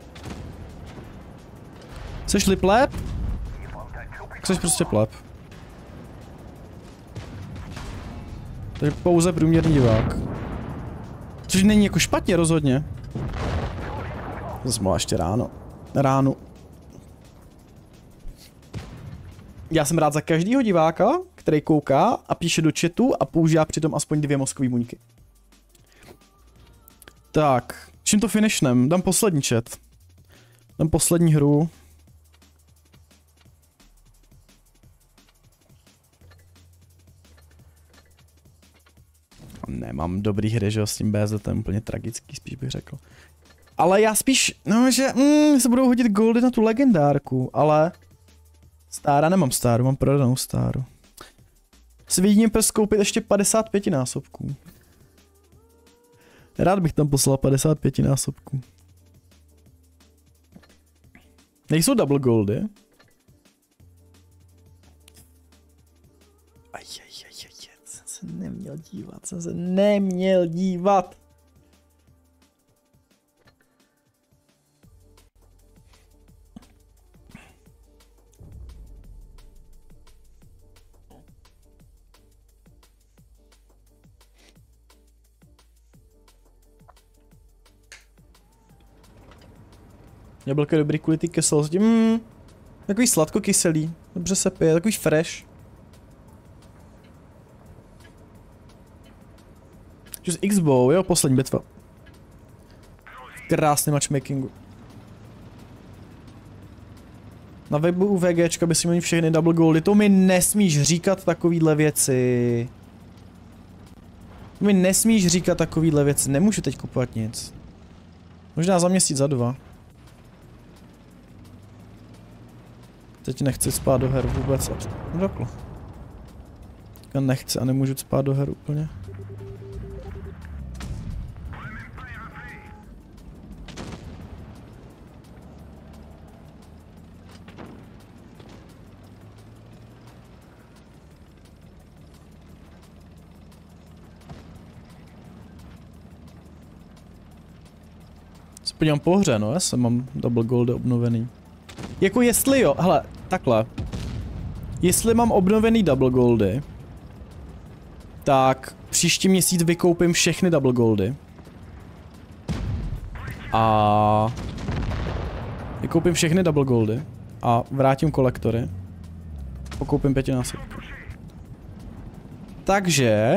Jseš liplép? Jseš prostě pleb. Takže pouze průměrný divák. Což není jako špatně rozhodně. Zase má ještě ráno. Já jsem rád za každýho diváka, který kouká a píše do chatu a používá přitom aspoň 2 mozkové buňky. Tak, čím to finishnem? Dám poslední chat. Dám poslední hru. Nemám dobrý hry, že jo, s tím BZ, to je úplně tragický, spíš bych řekl. Ale já spíš, no že se budou hodit goldy na tu legendárku, ale... Stára nemám stáru, mám prodanou stáru. Si vidím pes koupit ještě 55 násobků. Rád bych tam poslal 55 násobků. Nejsou double goldy? Jsem se neměl dívat, Jablko je dobrý kvůli ty kyselosti. Takový sladkokyselý. Dobře se pije, takový fresh. Just X-Bow, jo, poslední bitva. Krásný matchmakingu. Na webu VGčka by si měli všechny double goldy. To mi nesmíš říkat takovýhle věci. To mi nesmíš říkat takovýhle věci. Nemůžu teď kupovat nic. Možná za měsíc, za 2. Teď nechci spát do her vůbec. Takhle. Já nechci a nemůžu spát do her úplně. Se podívám po hře, no, já jsem mám double goldy obnovený. Jako jestli jo, hele, takhle. Jestli mám obnovený double goldy, tak příští měsíc vykoupím všechny double goldy. A vykoupím všechny double goldy a vrátím kolektory. Pokoupím 5násobky. Takže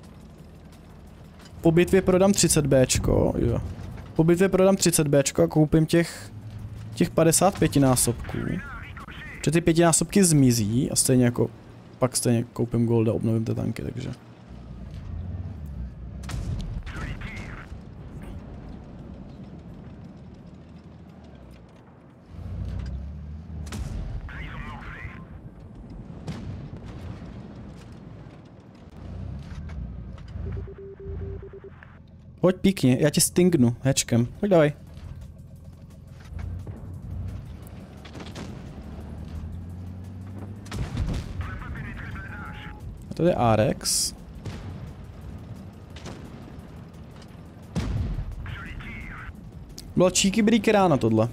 po bitvě prodám 30Bčko, jo. Po bitvě prodám 30Bčko a koupím těch 55 násobků. Protože ty 5 násobky zmizí a stejně jako pak stejně koupím gold a obnovím ty tanky, takže. Pojď píkni, já tě stingnu hečkem. Pojď dávej. A tady je Arex. Byla cheeky breaker rána tohle.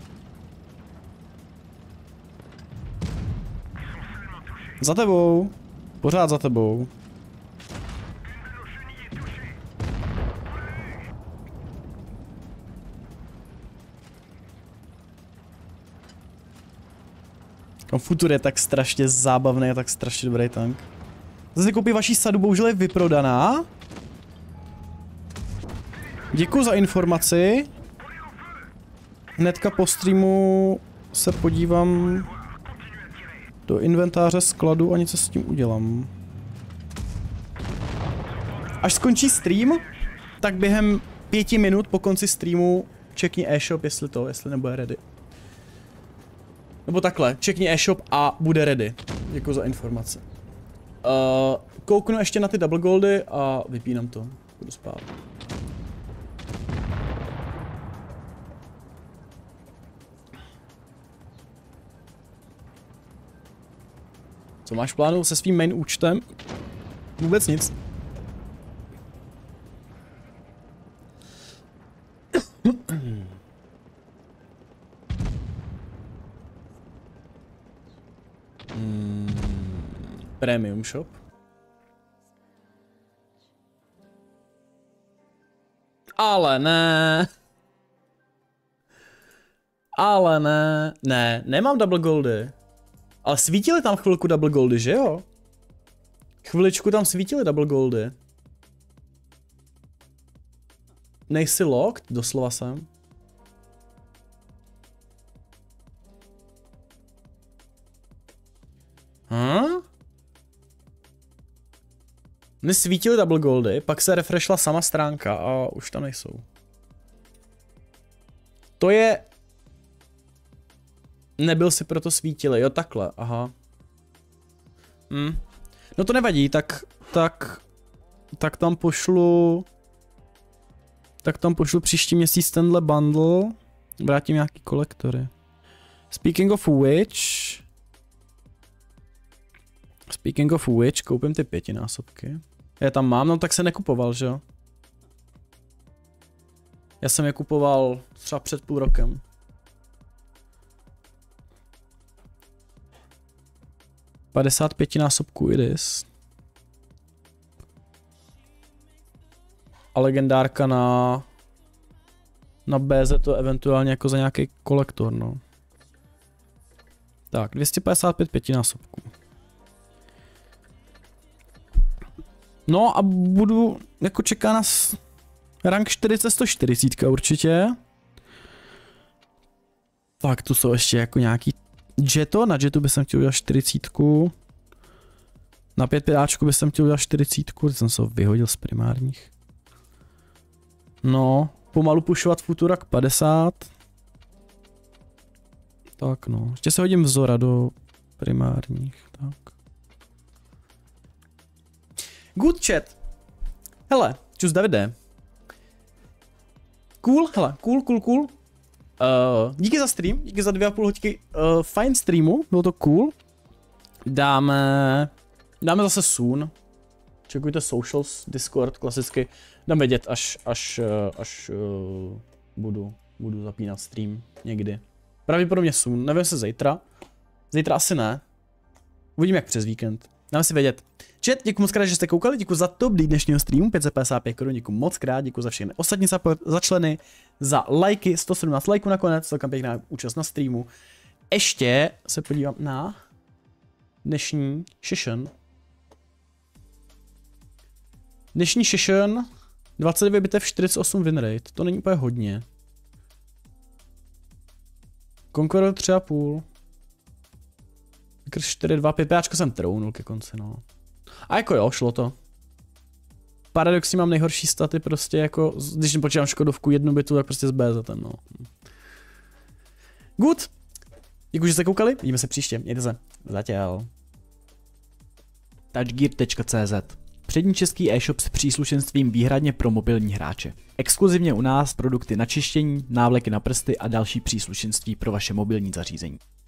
Za tebou. Pořád za tebou. Futur je tak strašně zábavný a tak strašně dobrý tank. Zase koupí vaší sadu, bohužel je vyprodaná. Děkuji za informaci. Hnedka po streamu se podívám do inventáře skladu a něco s tím udělám. Až skončí stream, tak během 5 minut po konci streamu checkni e-shop, jestli nebude ready. Nebo takhle, checkni e-shop a bude ready. Děkuji za informace. Kouknu ještě na ty double goldy a vypínám to. Budu spát. Co máš v plánu se svým main účtem? Vůbec nic. Premium shop. Ale ne. Ale ne. Ne, nemám double goldy. Ale svítily tam chvilku double goldy, že jo? Chviličku tam svítily double goldy. Nejsi locked? Doslova jsem. Mně svítily double goldy, pak se refreshla sama stránka a už tam nejsou. To je... Nebyl si proto svítily, jo takhle, aha. No to nevadí, tak tam pošlu... Tak tam pošlu příští měsíc tenhle bundle. Vrátím nějaký kolektory. Speaking of which, koupím ty 5násobky. Já tam mám, no tak se nekupoval, že jo? Já jsem je kupoval třeba před půl rokem. $55násobků it is. A legendárka na BZ to eventuálně jako za nějaký kolektor, no. Tak, 255 5násobků. No a budu, jako čeká nás rank 40 140 určitě. Tak tu jsou ještě jako nějaký jeto, na jetu bych chtěl udělat 40. Na 5 bych chtěl udělat 40, teď jsem se ho vyhodil z primárních. No, pomalu pušovat Futurak 50. Tak no, ještě se hodím vzora do primárních, tak. Good chat. Hele, čus Davide. Cool, hele, cool. Díky za stream, díky za 2,5 hodiny fajn streamu, bylo to cool. Dáme zase soon. Čekujte socials, Discord, klasicky. Dám vědět, až budu zapínat stream někdy. Pravděpodobně soon, nevím se zítra. Zítra asi ne. Uvidím jak přes víkend. Dáme si vědět. Chat, děkuji moc krát, že jste koukali, děkuji za top dnešního streamu, 555 korun, děkuji moc krát, děkuji za všechny ostatní za členy, za lajky, 117 lajků nakonec, celkem pěkná účast na streamu. Ještě se podívám na dnešní session. Dnešní session, 29 bitev, 48 win rate, to není úplně hodně. Conqueror 3,5. Krš 4, 2, 5, páčko jsem trounul ke konci, no. A jako jo, šlo to. Paradoxně mám nejhorší staty prostě jako, když nepočítám Škodovku 1 bitu, tak prostě z BZ, no. Good. Děkuji, že jste koukali, vidíme se příště, mějte se. Zatěl. Touchgear.cz. Přední český e-shop s příslušenstvím výhradně pro mobilní hráče. Exkluzivně u nás produkty na čištění, návleky na prsty a další příslušenství pro vaše mobilní zařízení.